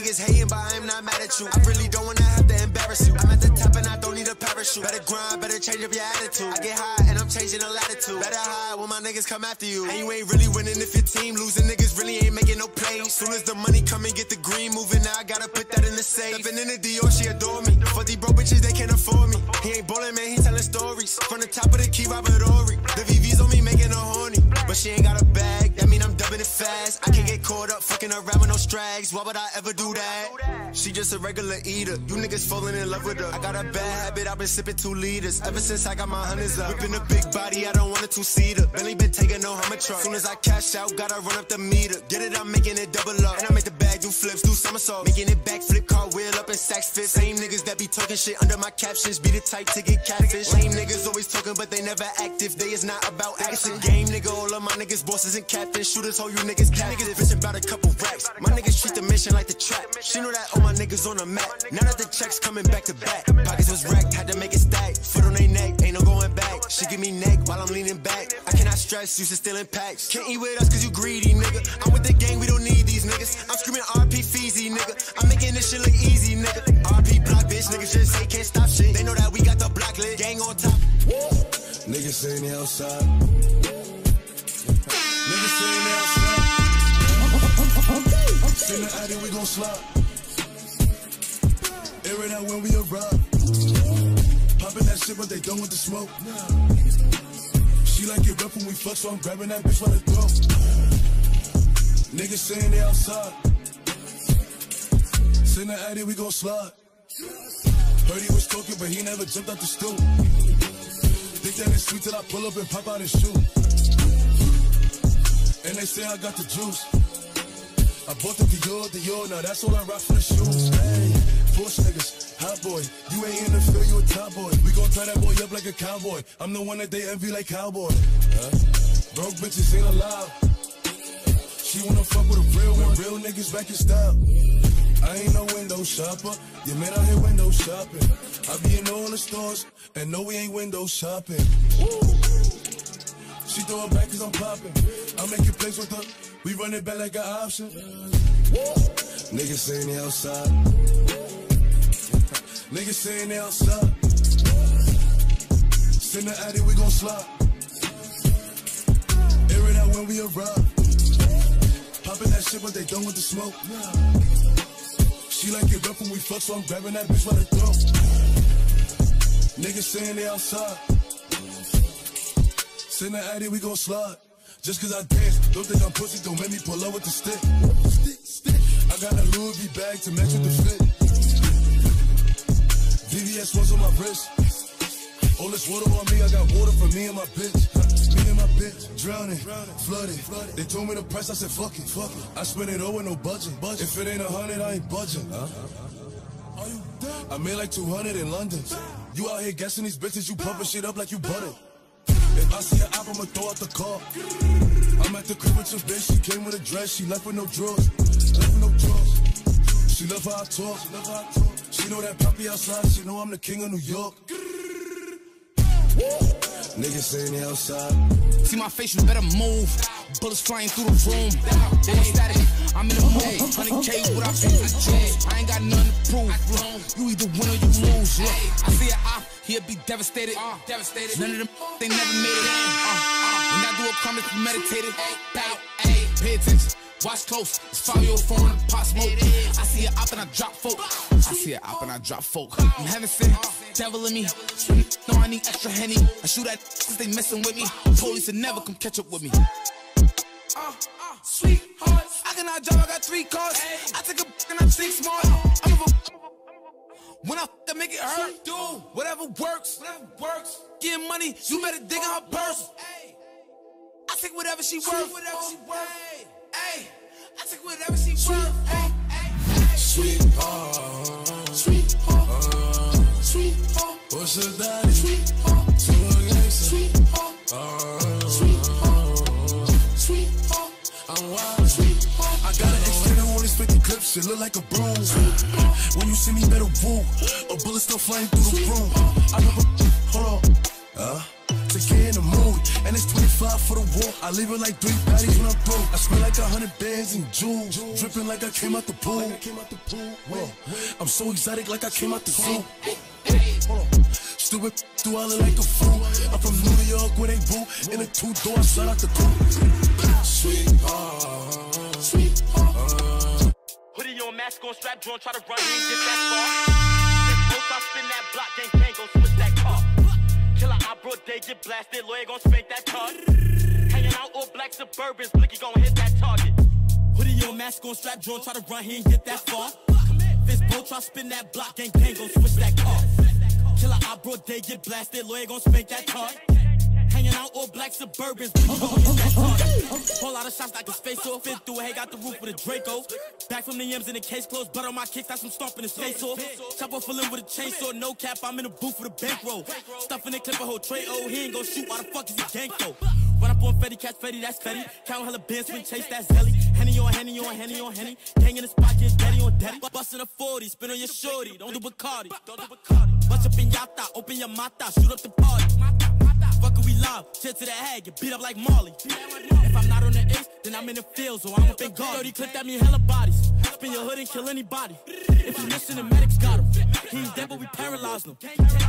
J: niggas hating, but I am not mad at you. I really don't wanna have to embarrass you. I'm at the top and I don't need a parachute. Better grind, better change up your attitude. I get high and I'm changing the latitude. Better hide when my niggas come after you. And you ain't really winning if your team losing. Niggas really ain't making no plays. Soon as the money come and get the green moving, now I gotta put that in the safe. Stepping in the Dior, she adore me. For these broke bitches, they can't afford me. He ain't ballin', man, he telling stories. From the top of the key, Robert Ory. The V V's on me making her horny. But she ain't got a bag, that mean I'm dubbing it fast. I can't get caught up fucking around with no strags. Why would I ever do that? She just a regular eater. You niggas falling in love with her. I got a bad habit, I've been sipping two liters. Ever since I got my hundreds up. Whipping a big body, I don't want a two-seater. Bentley been taking no hummer truck. Soon as I cash out, gotta run up the meter. Get it, I'm making it double up. And I make the bag do flips, do somersaults. Making it backflip, cartwheel up in sax fit. Same niggas that be talking shit under my captions. Be the type to get catfish. Lame niggas always talking, but they never active. They is not about action. It's a game, nigga. All of my niggas bosses and captains. Shooters, hold you niggas captive. Niggas bitching about a couple racks. My niggas treat the mission like the trap. She know that all my niggas on the map. Now that the checks coming back to back. Pockets was wrecked, had to make it stack. Foot on they neck, ain't no going back. She give me neck while I'm leaning back. I cannot stress, used to stealing packs. Can't eat with us cause you greedy, nigga. I'm with the gang, we don't need these niggas. I'm screaming R P Feezy, nigga. I'm making this shit look easy, nigga. R P block, bitch, niggas just say can't stop shit. They know that we got the block lit, gang on top.
L: Niggas saying they outside. Niggas saying they outside. Send the addy, we gon' slide. Air it out when we arrive. Popping that shit, but they don't want the smoke. She like it rough when we fuck, so I'm grabbing that bitch by the throat. Niggas saying they outside. Send the addy, we gon' slide. Heard he was talking, but he never jumped out the stool. Think that it's sweet till I pull up and pop out his shoe. And they say I got the juice. I bought the Dior, Dior, now that's all I rock for the shoes. Hey, push niggas, hot boy, you ain't in the field, you a top boy. We gon' tie that boy up like a cowboy. I'm the one that they envy like cowboy. Huh? Broke bitches ain't allowed. She wanna fuck with a real one, real niggas back in style. I ain't no window shopper, you man out here window shopping. I be in all the stores, and no we ain't window shopping. Woo. She throw it back cause I'm popping. I'm making plays with her, we run it back like an option. Woo. Niggas saying they outside. Niggas saying they outside. Send the addy, we gon' slide. Air it out when we arrive. Popping that shit, but they don't want the smoke. She like it rough when we fuck, so I'm grabbing that bitch by the throat. Niggas saying they outside. Send the addy, we gon' slide. Just cause I dance, don't think I'm pussy, don't make me pull up with the stick. Stick, stick. I got a Louis V bag to match with the fit. V V S ones on my wrist. All this water on me, I got water for me and my bitch. Me and my bitch, drowning, flooded. They told me the price, I said fuck it, fuck it. I spent it all with no budget. If it ain't a hundred, I ain't budging. Huh? I made like two hundred in London. You out here guessing these bitches, you pumping shit up like you butter. If I see an app, I'ma throw out the car. I'm at the crib with your bitch, she came with a dress, she left with no drawers. Left with no drawers. She love how I talk. She know that poppy outside, she know I'm the king of New York. Niggas saying they outside.
H: See my face, you better move. Bullets flying through the room. Damn static, I'm in the mood. one hundred K, what I feel is choose. I ain't got nothing to prove. You either win or you lose. Look, I see an op, he'll be devastated. Uh, devastated. None of them, they never made it. Uh, uh, when I do a comment, you meditated. Bow, pay attention. Watch close, it's five year old phone and pot smoke. I see it up and I drop folk. I see it up and I drop folk. I'm heaven sent, devil in me. No, I need extra Henny. I shoot at cause they messing with me. Police will never come catch up with me. Uh, uh, sweethearts, I cannot drive, I got three cars. I take a and I'm six more. I'm a when I f I make it hurt, do whatever works. Whatever works. Getting money, you better dig in her purse. I take whatever she worth. Whatever she worth. Hey, I take whatever she worth. Hey, hey,
L: sweetheart, sweetheart, sweetheart. What's your daddy? Sweetheart, sweetheart, sweetheart, sweetheart. I'm wild, sweetheart. I got an extended on this fifty clips, it look like a broom. When you see me, better woo. A bullet still flying through the room. I never, hold on, uh. to get in the mood. And it's twenty-five for the walk. I leave it like three patties when I'm through. I spend like a hundred bands and jewels, dripping like I came out the pool. Whoa. I'm so exotic like I came out the zoo. Stupid, do I look like a fool? I'm from New York where they boo. In a two-door, shout out the coupe. Sweetheart, sweetheart.
M: Hoodie on, mask on, strap drawn, try to run, he ain't get that far. Both I spin that block, gang gang, gon' switch that car. Killer, I brought day, get blasted, lawyer gon' spank that card. Hanging out all black Suburbans, Blicky gon' hit that target. Hoodie on, mask on, strap drawn, try to run, he ain't get that far. Fist both try spin that block, gang gang, gon' switch that car. Killer, I brought day, get blasted, lawyer gon' spank that card. Hanging out all black Suburbans, Blicky gon' hit that target. Whole lot of shots like his face off, fit through, hey, got the roof with a Draco. Back from the M's in the case closed, butt on my kicks, got some stomping his face off. Chopper fullin' with a chainsaw, no cap, I'm in the booth with a bankroll. Stuffing the clip a whole tray, oh, he ain't gon' shoot, why the fuck is he gang though? Run up on Fetty, catch Fetty, that's Fetty. Count hella bands, swing, chase that Zelly. Henny on Henny on Henny on Henny. Gang in the spot, get daddy on daddy. Bustin' a forty, spin on your shorty, don't do Bacardi. Don't do Bacardi. Bust up in Yata, open your mata, shoot up the party. Fuck it, we live, shit to the head, get beat up like Marley. If I'm not on the ace, then I'm in the field, so I'm up in guard. thirty clip that mean hella bodies. Spin your hood and kill anybody. If you listen, the medics got him. He ain't dead, but we paralyzed him.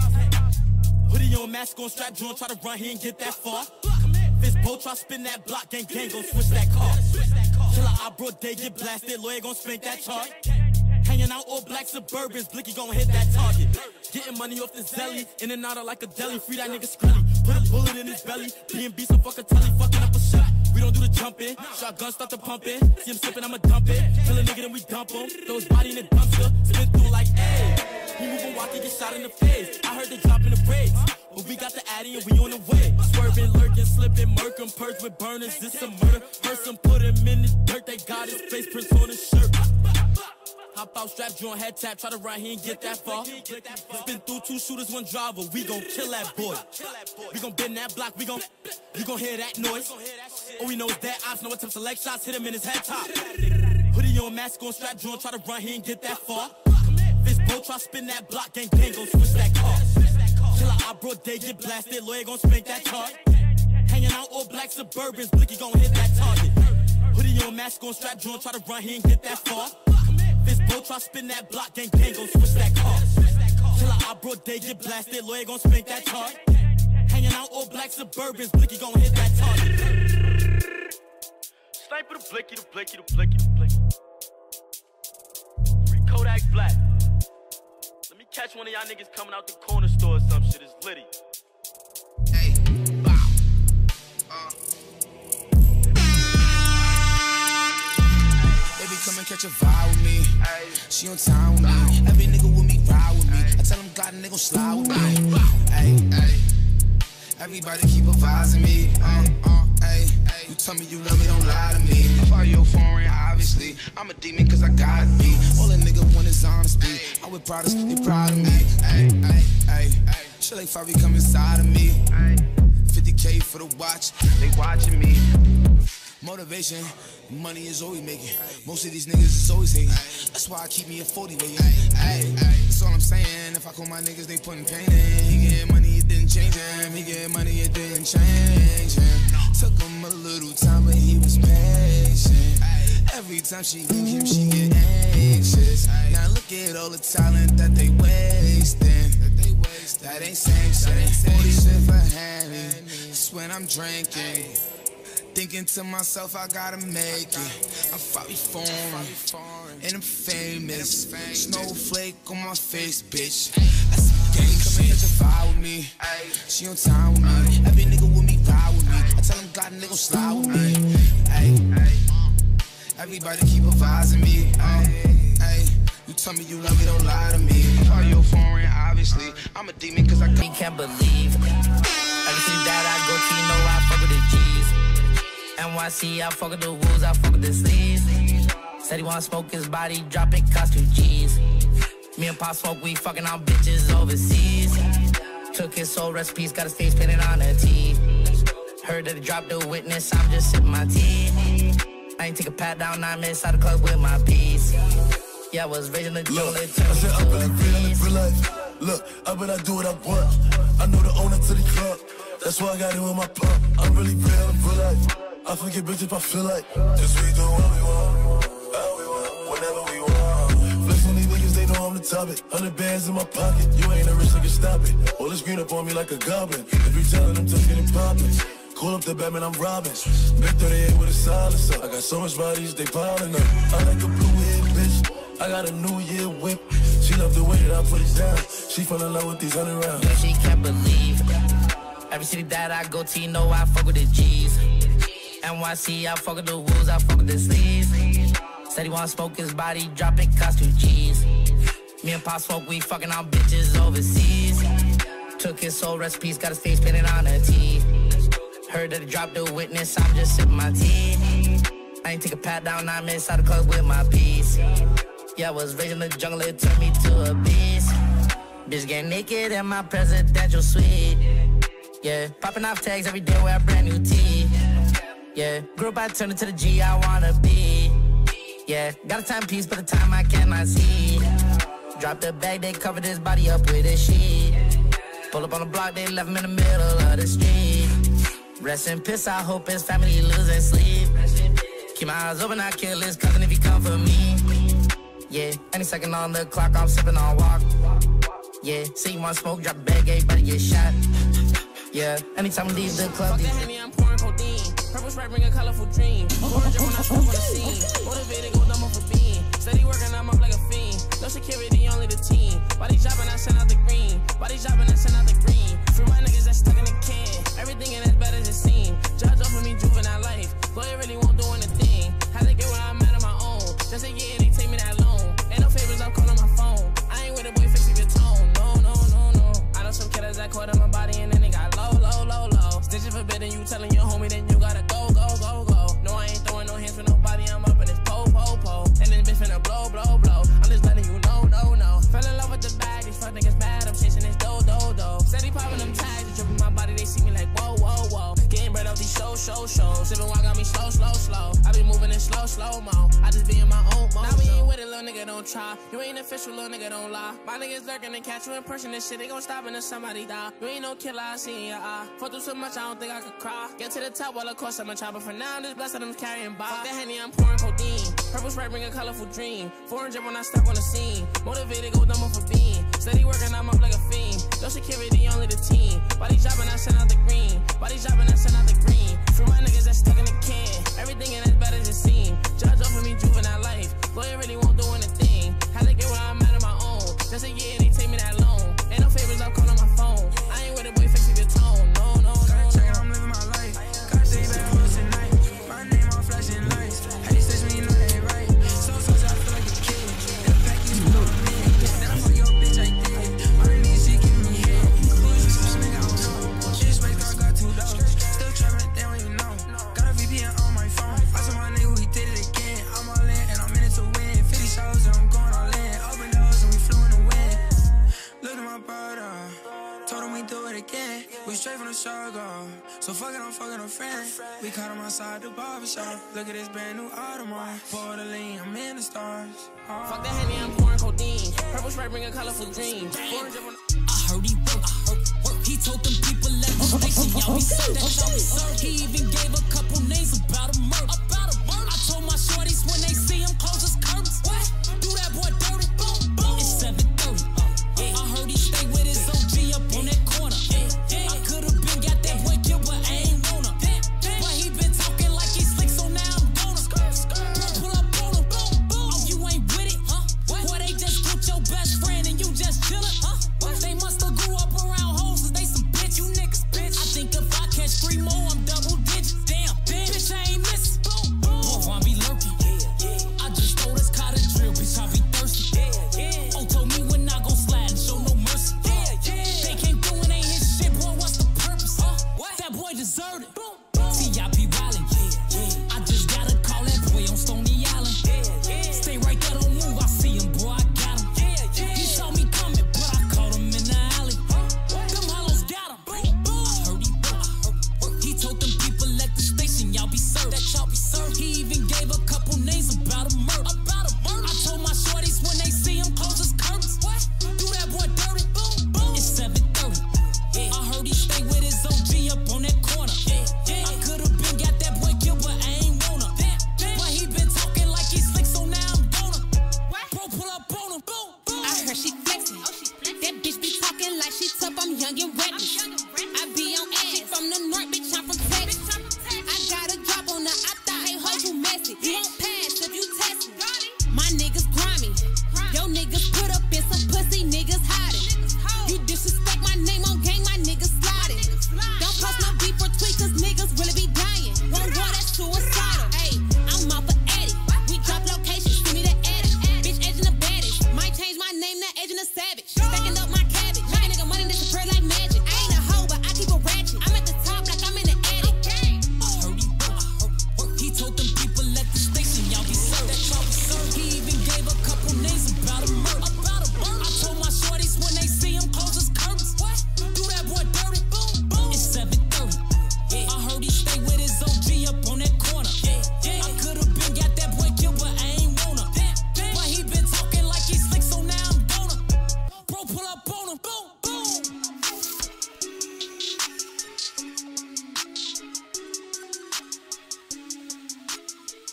M: Hoodie on, mask on, strap drawn, try to run, he ain't get that far. Fist both try spin that block, gang gang, gon' switch that car. Killer, I brought day, get blasted, lawyer gon' spank that chart. Hanging out all black Suburbans, Blicky gon' hit that target. Getting money off the zelly, in and out of like a deli. Free that nigga Skrilley, put a bullet in his belly. B and B some fuck a telly, fucking up a shot. We don't do the jumping, shotgun start to pumping. See him sipping, I'ma dump it. Kill a nigga, then we dump him. Throw his body in the dumpster, spin through like, ayy. He moving, walking, get shot in the face. I heard they dropping the brakes, but we got the addy and we on the way. Swerving, lurking, slipping, murking, purge with burners. This a murder. Person put him in the dirt, they got his face prints on his shirt. Hop out, strap, drawn, head tap, try to run, he ain't get that far. Spin through two shooters, one driver, we gon' kill that boy. We gon' bend that block, we gon' you gon' hear that noise. All we know is that ops know what time select shots, hit him in his head top. Hoodie on, mask on, strap, drawn, try to run, he ain't get that far. Fist both try spin that block, gang gang, gon' switch that car. Killer, I brought day, get blasted, lawyer gon' spank that chart. Hanging out all black Suburbans, Blicky gon' hit that target. Hoodie on, mask on, strap, drawn, try to run, he ain't get that far. Fist both try spin that block, gang gang, gon' switch that car. Killer, I brought day, get blasted, lawyer gon' spank that chart. Hanging out all black Suburbans, Blicky gon' hit that target. Sniper the Blicky, the Blicky, the Blicky, the Blicky. Free Kodak Black. Let me catch one of y'all niggas coming out the corner store or some shit, it's litty.
N: Hey, bow. Uh. Baby, come and catch a vibe with me. Ay. She on time with me. Every nigga with me, ride with me. Ay. I tell him God and they gon' slide with me. Ay, ay. Everybody keep advising me. Uh, uh, ay. You tell me you love me, don't lie to me. I follow your foreign, obviously. I'm a demon cause I gotta be. All a nigga want is honesty. I with products, they proud of me. Ay, ay, ay, ay. Shit like Fabi come inside of me. Ay. fifty K for the watch, they watching me. Motivation, money is all we making. Most of these niggas is always hating. That's why I keep me a forty waiting. Ay, that's all I'm saying. If I call my niggas, they putting pain in. He getting money, it didn't change him. He getting money, it didn't change him. Took him a little time, but he was patient. Every time she leave him, she get anxious. Now look at all the talent that they wasting. That ain't same shit. forty shit for Henny. That's when I'm drinking. Thinking to myself, I gotta make it. I'm Fabi foreign, and I'm famous. Snowflake on my face, bitch. That's some gang shit. Come and catch a vibe with me. She on time with me. Every nigga with me, ride with me. I tell him God and they gon' slide with me. Ay. Everybody keep advising me. Ay. You tell me you love me, don't lie to me. Call you foreign, obviously. I'm a demon cause I
I: can't believe. Every city that I go to, you know I fuck with the G's. N Y C, I fuck with the wolves, I fuck with the sleeves. Said he wanna smoke his body, dropping cost two G's. Me and Pop smoke, we fucking out bitches overseas. Took his soul recipes, got his face painted on a T. Heard that he dropped the witness, I'm just sipping my tea. I ain't take a pat down, nine minutes out of club with my piece. Yeah, I was raising the jungle. I
L: said I bet I feel in real life. Look, I bet I do what I want. I know the owner to the club. That's why I got it with my pop. I'm really real, I'm real life. I forget bitch if I feel like. Cause we do what we want, how we want, whenever we want. Flex on these niggas, they know I'm the topic. Hundred bands in my pocket, you ain't a rich nigga, stop it. All this green up on me like a goblin. If you tellin' them, took it and poppin'. Call up the Batman, I'm robbing. Big thirty-eight with a silencer. I got so much bodies, they piling up. I like a blue head bitch. I got a new year whip. She love the way that I put it down. She fell in love with these hundred rounds.
I: Yeah, she can't believe. Every city that I go to, you know I fuck with the G's. N Y C, I fuck with the wolves, I fuck with the sleeves. Said he wanna smoke his body, drop it, cost two G's. Me and Pop smoke, we fucking on bitches overseas. Took his soul recipes, got his face painted on a T. Heard that he dropped the witness, I'm just sipping my tea. I ain't take a pat down, I'm inside the club with my piece. Yeah, I was raised in the jungle, it turned me to a beast. Bitch get naked in my presidential suite. Yeah, popping off tags every day, wear a brand new tee. Yeah, grew up, I turned into the G I wanna be. Yeah, got a timepiece, but the time I cannot see. Drop the bag, they covered his body up with a sheet. Pull up on the block, they left him in the middle of the street. Rest in peace, I hope his family losing sleep. Keep my eyes open, I kill his cousin if he come for me. Yeah, any second on the clock, I'm sipping on walk. Yeah, see you want smoke, drop a bag, everybody get shot. Yeah, anytime I leave the club.
H: Fuck the Henny, I'm pouring codeine. Purple sprite bring a colorful dream. Orange when I step on the scene. Motivated, go dumb off a beam. Steady working, I'm up like a fiend. No security, only the team. Body dropping, I send out the green. Body dropping, I send out the green. Free my niggas that's stuck in the can. Everything in it's better than seen. Judge off of me, juvenile life. Lawyer really won't do anything. Had to get where I'm at on my own. Just a year, they take me that long. Ain't no favors, I'm calling my phone. I ain't with a boy fixing your tone. No, no, no, no. I know some killers that caught in my body and then they got low, low, low, low. Stitching forbidden, you telling your homie, then you gotta go, go, go, go. No, I ain't throwing no hands with nobody, I'm up in this po, po, po. And this bitch finna blow, blow, blow. I'm just letting you know, no, no. Fell in love with the bag, these fuck niggas mad, I'm chasing this do, do, do. Steady popping them tags, they dripping my body, they see me like whoa, whoa, whoa. Getting bread off these show, show, shows. Sipping wine got me slow, slow, slow. I be moving in slow, slow mo. I just be in my own mode. Now we ain't with it, little nigga, don't try. You ain't official, little nigga, don't lie. My niggas lurking and catch you in person, this shit, they gon' stop until somebody die. You ain't no killer, I see in your eye. Fuck through so much, I don't think I could cry. Get to the top, well, of course I'm a chopper. For now, I'm just blessed that I'm carrying by. Fuck the Henny, I'm pouring codeine. Purple sprite bring a colorful dream. Foreign drip when I step on the scene. Motivated, go dumb off a beam. Steady working, I'm up like a fiend. No security, only the team. Body dropping, I send out the green. Body dropping, I send out the green. Free my niggas that's stuck in the can. Everything in it's better than seen. Judge off of me, juvenile life. Lawyer really won't do anything. Had to get where I'm at on my own. Just a year, they take me that long. Ain't no favors, I'm calling my phone. I ain't with a boy fixing your tone. No, no, no.
O: Gotta check it, I'm living my life. Gotta stay back home tonight. My name on flashing lights. How these touch me, you know they ain't right. So, so, I feel like a kid. In the back, you know me. Then I fuck your bitch like this. All the niggas, she giving me head. Who's this some nigga, I don't know. Shit, space girl got two dollars. Still trapping, damn, you know. Got a V P N on my phone. I saw my nigga, we did it again. I'm all in, and I'm in it to win. fifty shows, and I'm going all in. Open doors, and we flew in the wind. Look at my brother. Told him we do it again. We straight from the struggle. So fuck it, I'm fucking a friend. We caught him outside the barbershop. Look at this brand new Audemars. Pour the lean, I'm in the stars. Oh.
H: Fuck the Henny, I'm pouring codeine. Purple sprite bring a colorful dream. Foreign drip when
G: I heard he work, I heard work. He told them people at the station, y'all be served, that y'all be served. He even gave a couple names about a murder. About a murder. I told my shorties when they see him, close his curtains. What? Do that boy dirty, boom, boom. It's seven thirty. Uh, I heard he stay with his O G up on that corner. I could've been got that boy killed, but I ain't wanna. But he been talking like he's slick, so now I'm gonna. Pull up on him, boom, boom. Oh, you ain't with it, huh? Boy, they just put your best friend and you just chillin', huh? They musta grew up around hoes, cause they some bitch, you niggas bitch. I think if I catch three more, I'm double digits.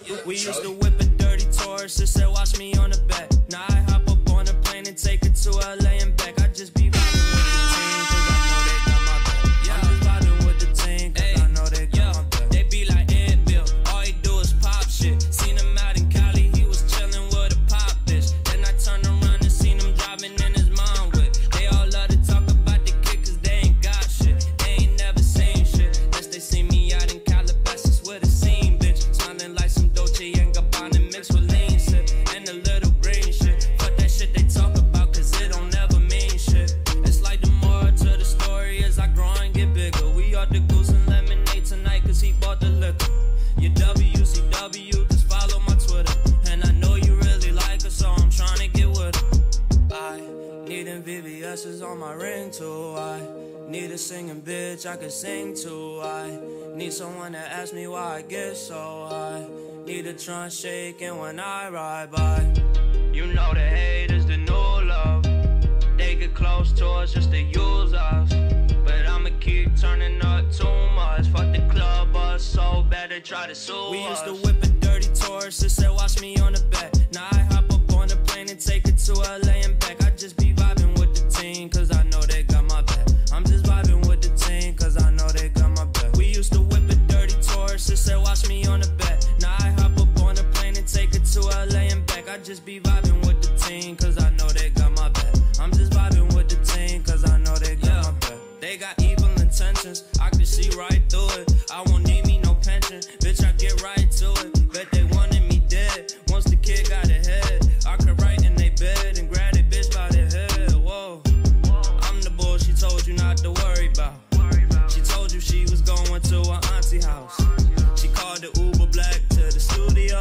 P: We used to whip a dirty Taurus, and said watch me on the back. Now I hop up on a plane and take it to L A and back. I just be vibing with the team, cause I know they got my back. I'm just vibing with the team, cause I know they got my back. They be like Ed Bill, all he do is pop shit. Seen him out in Cali, he was chillin' with a pop bitch. Then I turned around and seen him driving in his mom whip. They all love to talk about the kid cause they ain't got shit. They ain't never seen shit, unless they see me out in Calabasas with a scene bitch. Smelling like some Dolce and Gabbana mixed with lean shit and a little green shit. Fuck that shit they talk about cause it don't never mean shit. It's like the moral to the story as I grow and get bigger. We ought to goose and lemonade tonight cause he bought the liquor. Your W C W, just follow my Twitter. And I know you really like her, so I'm trying to get with her. I need them V V S's on my ring too. I need a singing bitch I can sing to. I need someone to ask me why I get so high. Need a trunk shaking when I ride by. You know the hate is the new love. They get close to us just to use us. But I'ma keep turning up too much. Fuck the club bus so bad they try to sue us. We used to whip a dirty Taurus and said watch me on the back. Now I hop up on the plane and take it to L A and back. I just be vibing with the team cause I know they got my back. I'm just vibing with the team cause I know they got my back. We used to whip a dirty Taurus and said watch me on the back. Now I hop up on the plane and take it to L A and back. I just be vibing with the team cause I know they got my back. I'm just vibing with the team cause I know they got yeah. my back. They got evil intentions, I can see right through it. I won't need me no pension, bitch I get right to it. Bet they wanted me dead, once the kid got ahead. I could write in they bed and grab that bitch by the head. Whoa, I'm the bull she told you not to worry about. She told you she was going to her auntie house. She called the Uber Black to the studio.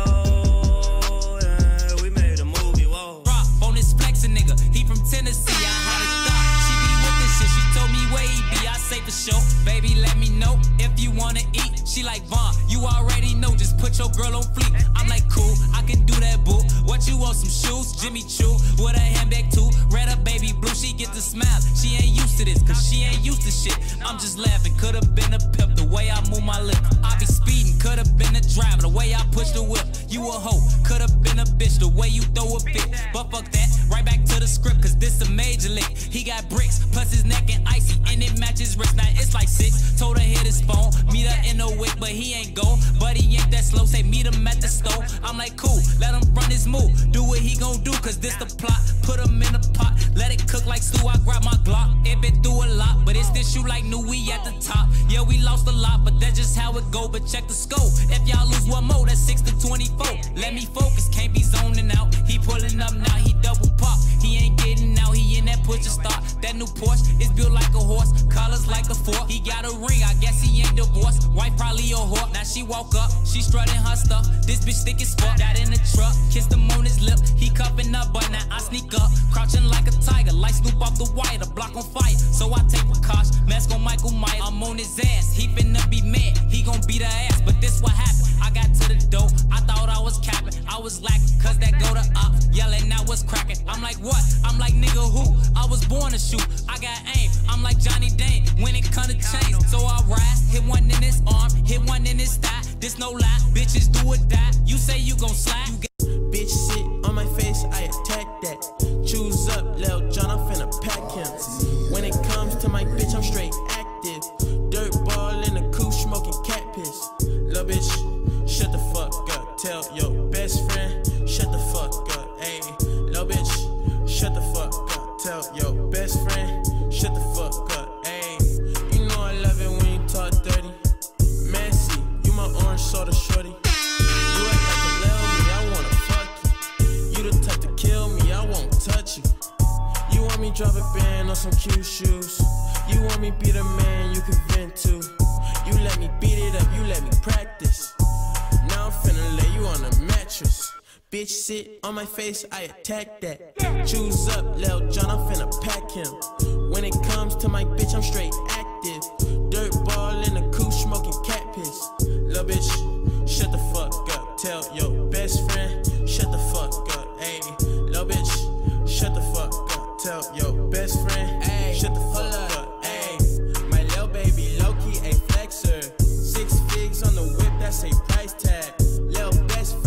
P: Yeah, we made a movie, whoa.
G: Rock on this flexin' nigga, he from Tennessee, I had a thought. She be with this shit, she told me where he be, I say for sure. Baby, let me know if you wanna eat. She like, Vaughn, you already know, just put your girl on fleek. I'm like, cool, I can do that, boo. What you want, some shoes? Jimmy Choo, with a handbag too. Red up, baby blue, she get the smile. She ain't used to this, cause she ain't used to shit. I'm just laughing, could've been a pimp, the way I move my lip. I be speeding, could've been a driver, the way I push the whip. You a hoe, could've been a bitch, the way you throw a fit. But fuck that, right back to the script, cause this a major league. He got bricks, plus his neck and icy, and it matches wrist. Now it's like six, told her hit his phone, meet her in the wick, but he ain't go. But he ain't that slow, say meet him at the store. I'm like, cool, let him run his move, do what he gon' do, cause this the plot. Put him in a pot, let it cook like stew, I grab my Glock. It been through a lot, but it's this shoe like new, we at the top. Yeah, we lost a lot, but that's just how it go, but check the scope. If y'all lose one more, that's six to twenty-four. Let me focus, can't be zoning out. He pulling up now, he double pop. He ain't getting out, he in that push to start. That new Porsche is built like a horse, colors like a fork. He got a ring, I guess he ain't divorced. Wife probably a whore. Now she walk up, she strutting her stuff. This bitch thick as fuck. Got in the truck, kissed him on his lip. He cuffing up, but now I sneak up, crouching like a tiger, like Snoop off the wire, the block on fire. So I take precaution, mask on Michael Myers. I'm on his ass, he finna be mad. He gon' beat her ass, but this what happened. I got to the door, I thought I was capping. I was lacking, cause that go to up, yelling now what's cracking. I'm like, what? I'm like, nigga, who? I was born to shoot, I got aim. I'm like Johnny Dane, when it come to change. So I rise, hit one in his arm, hit one in his thigh. This no lie, bitches do or die. You say you gon' slide. You
Q: bitch sit on my face, I attack that. Choose up, Lil John, I'm finna pack him. When it comes to my bitch, I'm straight active. Dirt ball in the coupe, smoking cat piss. Lil bitch, shut the fuck up. Tell your best friend, shut the fuck up. Ayy, lil bitch, shut the fuck up. Tell your best friend, shut the fuck up. Ayy, you know I love it when you talk dirty. Messy, you my orange soda shorty. You act like a lil me, I wanna fuck you. You the type to kill me, I won't touch you. You want me drop a band on some cute shoes. You want me be the man you can vent to. You let me beat it up, you let me practice. Now I'm finna lay you on a mattress. Bitch sit on my face, I attack that. Choose up, Lil John, I'm finna pack him. When it comes to my bitch, I'm straight active. Dirt ball in the coupe, smoking cat piss. Lil bitch, shut the fuck up. Tell your best friend, shut the fuck up. Ayy, lil bitch, shut the fuck up. Tell your best friend, ayy, shut the fuck up. Ayy, my lil baby low key a flexer. Six figs on the whip, that's a price tag. Lil best friend.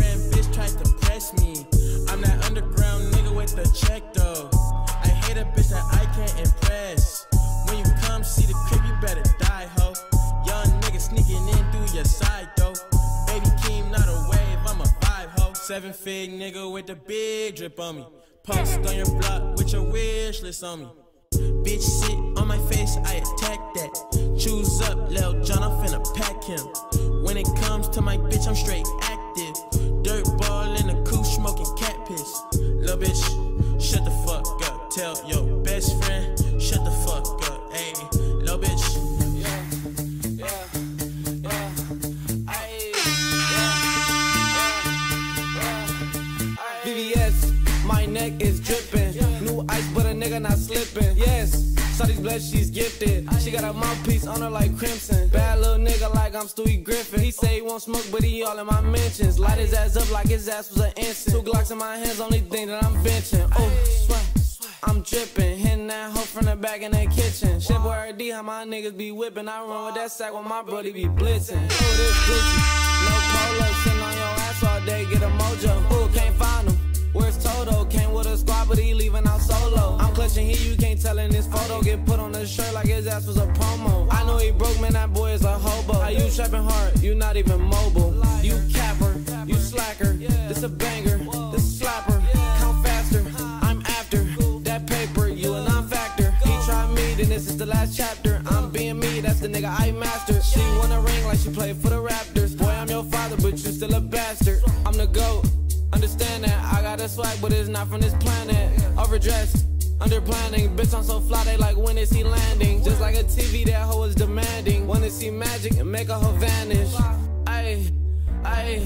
Q: Seven fig nigga with the big drip on me. Post on your block with your wish list on me. Bitch sit on my face, I attack that. Choose up, Lil John, I'm finna pack him. When it comes to my bitch, I'm straight active. Dirt ball in the coupe, smoking cat piss. Lil bitch, shut the fuck up. Tell your best friend, shut the fuck up. Ayy, lil bitch. Yeah, yeah, yeah. Ayy, yeah, yeah, yeah. V V S, my neck is dripping. New ice, but a nigga not slipping. Yes. Shawty's blessed, she's gifted. She got a mouthpiece on her like crimson. Bad little nigga like I'm Stewie Griffin. He say he won't smoke, but he all in my mentions. Light his ass up like his ass was an instant. Two Glocks in my hands, only thing that I'm benching. Oh, sweat, I'm dripping. Hitting that hoe from the back in the kitchen. Shit boy R D, how my niggas be whipping. I run with that sack when my brody be blitzing. Oh, this Gucci, no polo. Sitting on your ass all day, get a mojo. Ooh, can't find him. Where's Toto? Came with a squad, but he leaving out solo. I'm clutching here, you can't tell in this photo. Get put on the shirt like his ass was a promo. I know he broke, man, that boy is a hobo. Are you trapping hard? You not even mobile. You capper, you slacker. This a banger, this a slapper. Count faster, I'm after that paper. You a non-factor. He tried me, then this is the last chapter. I'm being me, that's the nigga I mastered. She won a ring like she played for the Raptors. Boy, I'm your father, but you still a bastard. I'm the GOAT. Understand that I got a swag, but it's not from this planet. Overdressed, under planning. Bitch, I'm so fly, they like, when is he landing? Just like a T V, that hoe is demanding. Wanna see magic and make a hoe vanish. Ayy, ayy,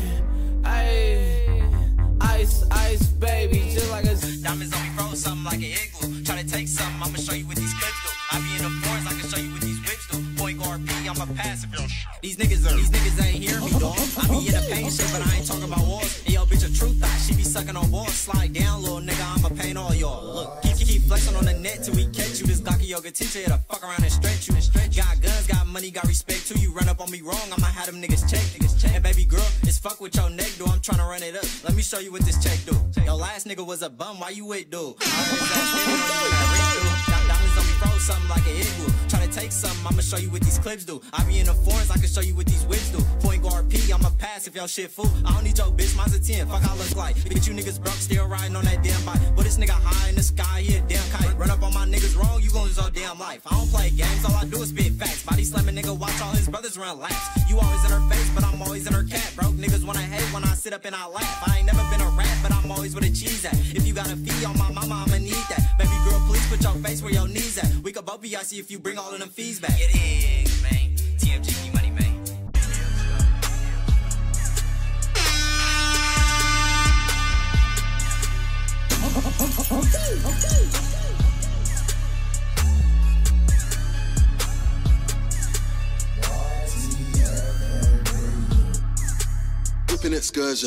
Q: ayy. Ice, ice, baby, just like a
R: diamonds on me, froze something like an igloo. Try to take something, I'ma show you what these clips do. I be in the forest, I can show you what these whips do. Point guard P, I'm a passive. These niggas are, these niggas ain't hear me, dawg. I be in the pain shit, but I ain't talking about walls. And yo, bitch, a true thought, she be sucking on balls. Slide down, little nigga, I'ma paint all y'all. Look, keep, keep flexing on the net till we catch you. This Dr. Yoga teacher here to fuck around and stretch you. And stretch. Got guns, got money, got respect too. You run up on me wrong, I'ma have them niggas check. Niggas check. And baby girl, it's fuck with your neck, dude. I'm tryna run it up. Let me show you what this check do. Your last nigga was a bum, why you with, dude? I was standing on you in that ring, dude. Diamonds on me, froze something like an igloo. Try to take something, I'ma show you what these clips do. I be in the forest, I can show you what these whips do. Point guard P, I'ma pass if y'all shit fool. I don't need your bitch, mine's a ten, fuck I look like. Bitch, you niggas broke, still riding on that damn bike. But this nigga high in the sky, he a damn kite. Run up on my niggas wrong, you gon' lose your damn life. I don't play games, all I do is spit facts. Body slamming nigga, watch all his brothers run laps. You always in her face, but I'm always in her cat. Broke niggas wanna hate when I sit up and I laugh. I ain't never been a rat, but I'm always where the cheese at. If you got a fee on my mama, I'ma need that. Baby girl, please put your face where your knees at. We could both be icy if you bring all of them fees back. It is, man. T M G money, man.
D: Okay, okay.
L: Whipping excursion.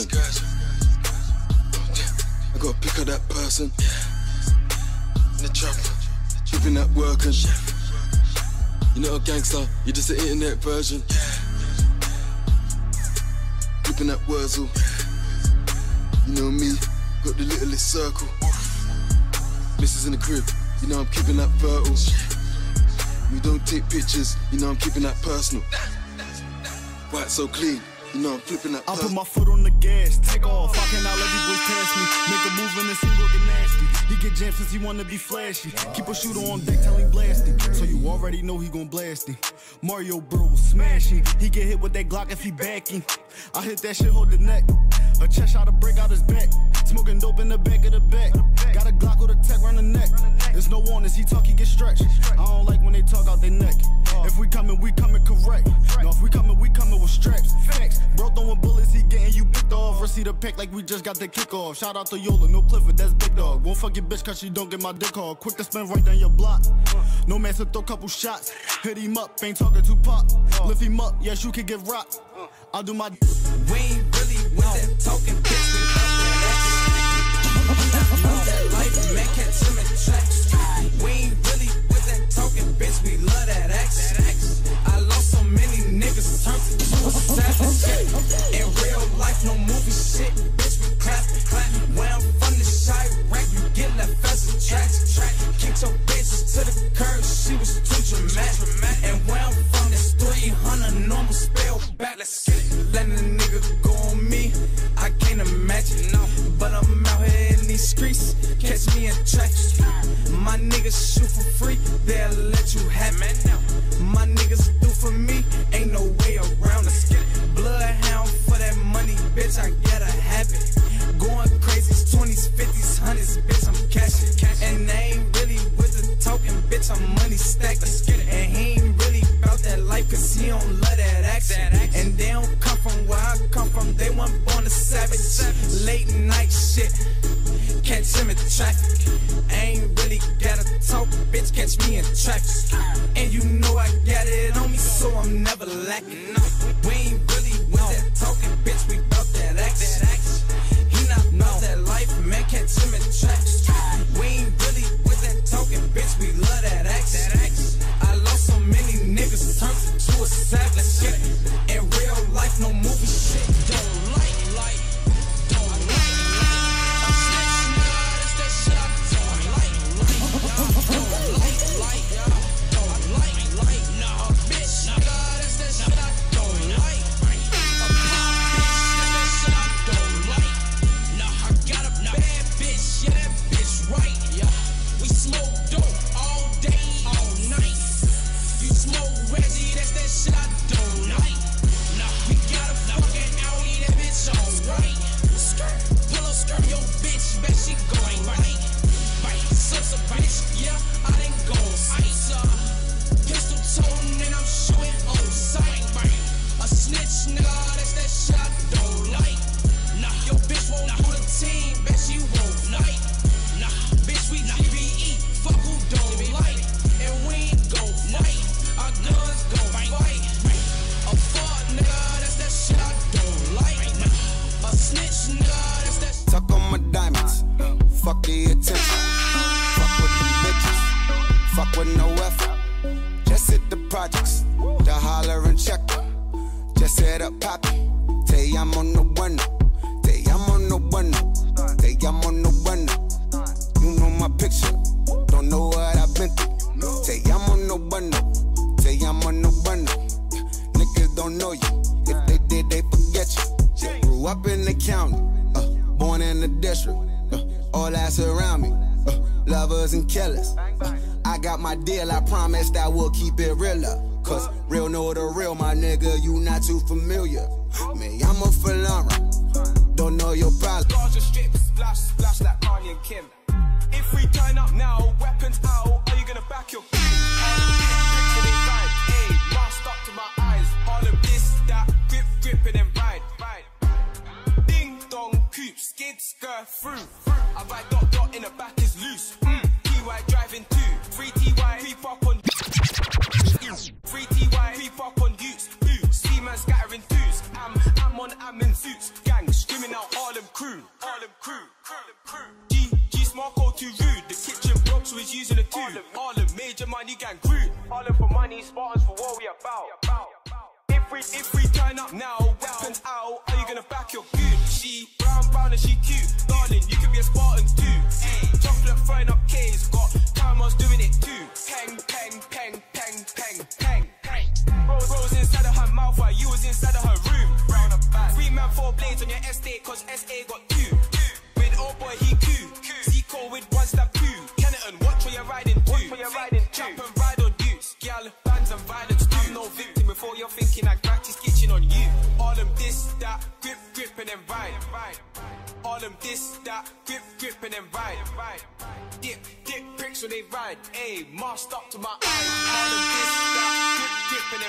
L: I gotta pick up that person. In the trap, whipping that working. You know a gangster, you're just an internet version. Whipping that Wurzel. You know me, got the littlest circle. Missus in the crib, you know I'm keeping that fertile. We don't take pictures, you know I'm keeping that personal. White so clean, you know I'm flipping that.
S: I put my foot on the gas, take off. How can I let these boys pass me? Make a move and the single get nasty. He get jammed since he wanna be flashy. Keep a shooter on deck, tell him blasting. So you already know he gon' blast him. Mario bro, smashing. He get hit with that Glock if he backing. I hit that shit, hold the neck. A chest shot to break out his back. Smoking dope in the back of the back. Got a Glock with a tech round the neck. There's no warnings, he talk, he get stretched. I don't like when they talk out their neck. If we coming, we coming correct. No, if we coming, we coming with straps. Facts. Bro throwing bullets, he getting you picked off. Receipt a pack like we just got the kickoff. Shout out to Yola, no Clifford, that's big dog. Won't fuck your bitch cause she don't get my dick hard. Quick to spin right down your block. No man to throw couple shots. Hit him up, ain't talking too pop. Lift him up, yes you can get rocked. I'll do my.
E: We ain't really with that talking bitch. We love that action. Love that life, man, catch him in tracks. We ain't really with that talking bitch. We love that action. I lost so many niggas, turned to a savage. In real life, no movie shit. Bitch, we clap, clap. Where I'm from, the Chirac, you get left fast as tracks. Kicked your bitch to the curb, she was too dramatic. And where I'm from, that's three hundred normal spell back. Let's get it. Letting a nigga go on me, I can't imagine. traffic. And you know I got it on me, so I'm never lacking. We ain't really with that talking, bitch, we bout that action. He not about that life, man, catch him in traffic. We ain't really with that talking, bitch, we love that action. I lost so many niggas, turned into a savage shit. In real life, no movie shit. Don't like, like, don't like, like. I'm snitching, nah, that's that shit I don't like, like. Don't like, like, don't like, like. Nah, bitch, nah, that's that shit I don't like. A pop bitch, that's that shit I don't like. Nah, I got a bad bitch, yeah, that bitch right. Yeah, we smoke dope all day, all night. You smoke Reggie, that's that shit I don't like. Nah, we got a fucking Audi, that bitch alright. Skirt, pull up skirt, yo bitch, bet she going right. Right, sus a bitch, yeah, I didn't go ice. Uh, pistol tone and I'm shooting on sight. Right, a snitch, nigga, that's that shit I don't like. Nah, yo bitch won't do the team, bet she won't night. Nah, bitch, we G B E, fuck who don't like. And we ain't gon' fight, our guns gon' fight. A fuck nigga, that's that shit I don't like. A snitch nigga, that's that shit.
J: Tuck on my diamonds, fuck the attention. Fuck with the bitches, fuck with no effort. Just hit the projects, the holler and check. Just hit up poppy, te llamo no bueno, te llamo no bueno, te llamo no bueno. You know my picture, don't know what I've been through. Te llamo no bueno, te llamo no bueno. Niggas don't know you, if they did, they forget you. Grew up in the county, uh, born in the district, uh, all that's around me, uh, lovers and killers. Uh, I got my deal, I promised I will keep it realer. Cause real know the real, my nigga, you not too familiar. Me, I'm a Falana, don't know your problem.
K: Gauze strips, splash, splash like Kanye and Kim. If we turn up now, weapons out, are you gonna back your kid? Bricks when they ride, ayy, masked up to my eyes. Harlem this, that, grip, grip and then ride, ride. Ding dong, coupe, skid, skirt, through. I ride dot dot in the back is loose. Mm. T Y driving two, free T Y, creep up on. Free T Y, creep up on utes. Ooh, see man scattering twos. I'm, I'm on, I'm in suits. Gang screaming out Harlem crew, Harlem crew, Harlem crew. G, G Smarko too rude. The kitchen broke, so he's using a tube. Harlem, major money gang crude. Harlem for money, Spartans for what we about. If we, if we turn up now, weapons out, are you gonna back your good? She brown, brown and she cute. Darling, you can be a Spartan too. Ay, chocolate throwing up K's, got timers doing it too. Peng, peng, peng, peng, peng, peng, peng. Rose, rose inside of her mouth while you was inside of her room. Brown up back. Three man, four blades on your estate, cause S A got two. With old boy, he coo. Zico with one stab two. Kenneton, watch where you're riding to. Watch where you're riding to. Chop and ride on dudes. Gal, bands and violence too. I'm no victim before you're thinking I cracked his kitchen on you. All them this, that, grip, grip and then ride. All them this, that, grip, grip and then ride. Dip, dip bricks when they ride. Ayy, masked up to my eyes. All them this, that, grip, grip and then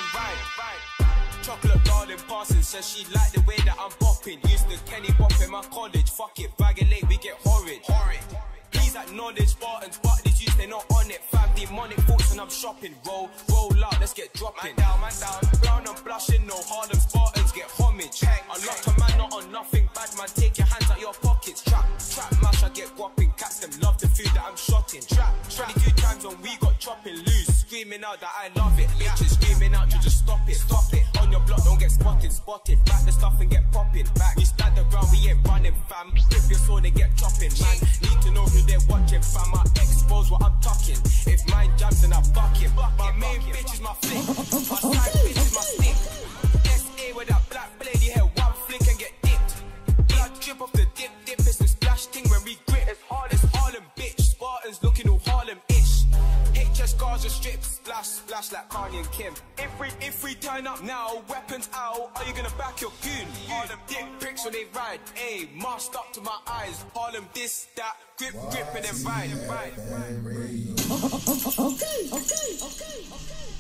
K: ride. Chocolate darling passing says she like the way that I'm bopping. Used to Kenny bop in my college. Fuck it, bagging late, we get horrid. Horrid. Please acknowledge Spartans, but these youths, they not on it. Fam, demonic thoughts when I'm shopping. Roll, roll out, let's get dropping. Man down, man down. Brown and blushing, no Harlem Spartans get homage. I lock a man, not on nothing. Bad man, take your hands out your pockets. Trap, trap, mash, I get whopping. Cats them love the food that I'm shotting. Trap, twenty-two times when we got chopping loose. Screaming out that I love it. Bitches screaming out to just stop it. Stop it. On your block, don't get spotted. Spotted. Back the stuff and get popping. Back. We stand the ground, we ain't running, fam. Rip your sword and get chopping, man. Need to know who they're watching, fam. I expose what I'm talking. If mine jams, then I buck him. My main bitch is my flick. My side bitch is my stick. S A with that black blade, you hear one flick and get dipped. Blood drip off the dip, dip. It's the splash thing when we grip. It's Harlem, it's Harlem, bitch. Spartans looking all Harlem-ish. H S Gaza strips, splash, splash like Kanye and Kim. If we, if we turn up now, weapons out, are you gonna back your goon? Harlem dick pricks when they ride, ayy, masked up to my eyes. Harlem this, that, grip, grip and then ride, ride, ride.
D: Okay, okay, okay, okay.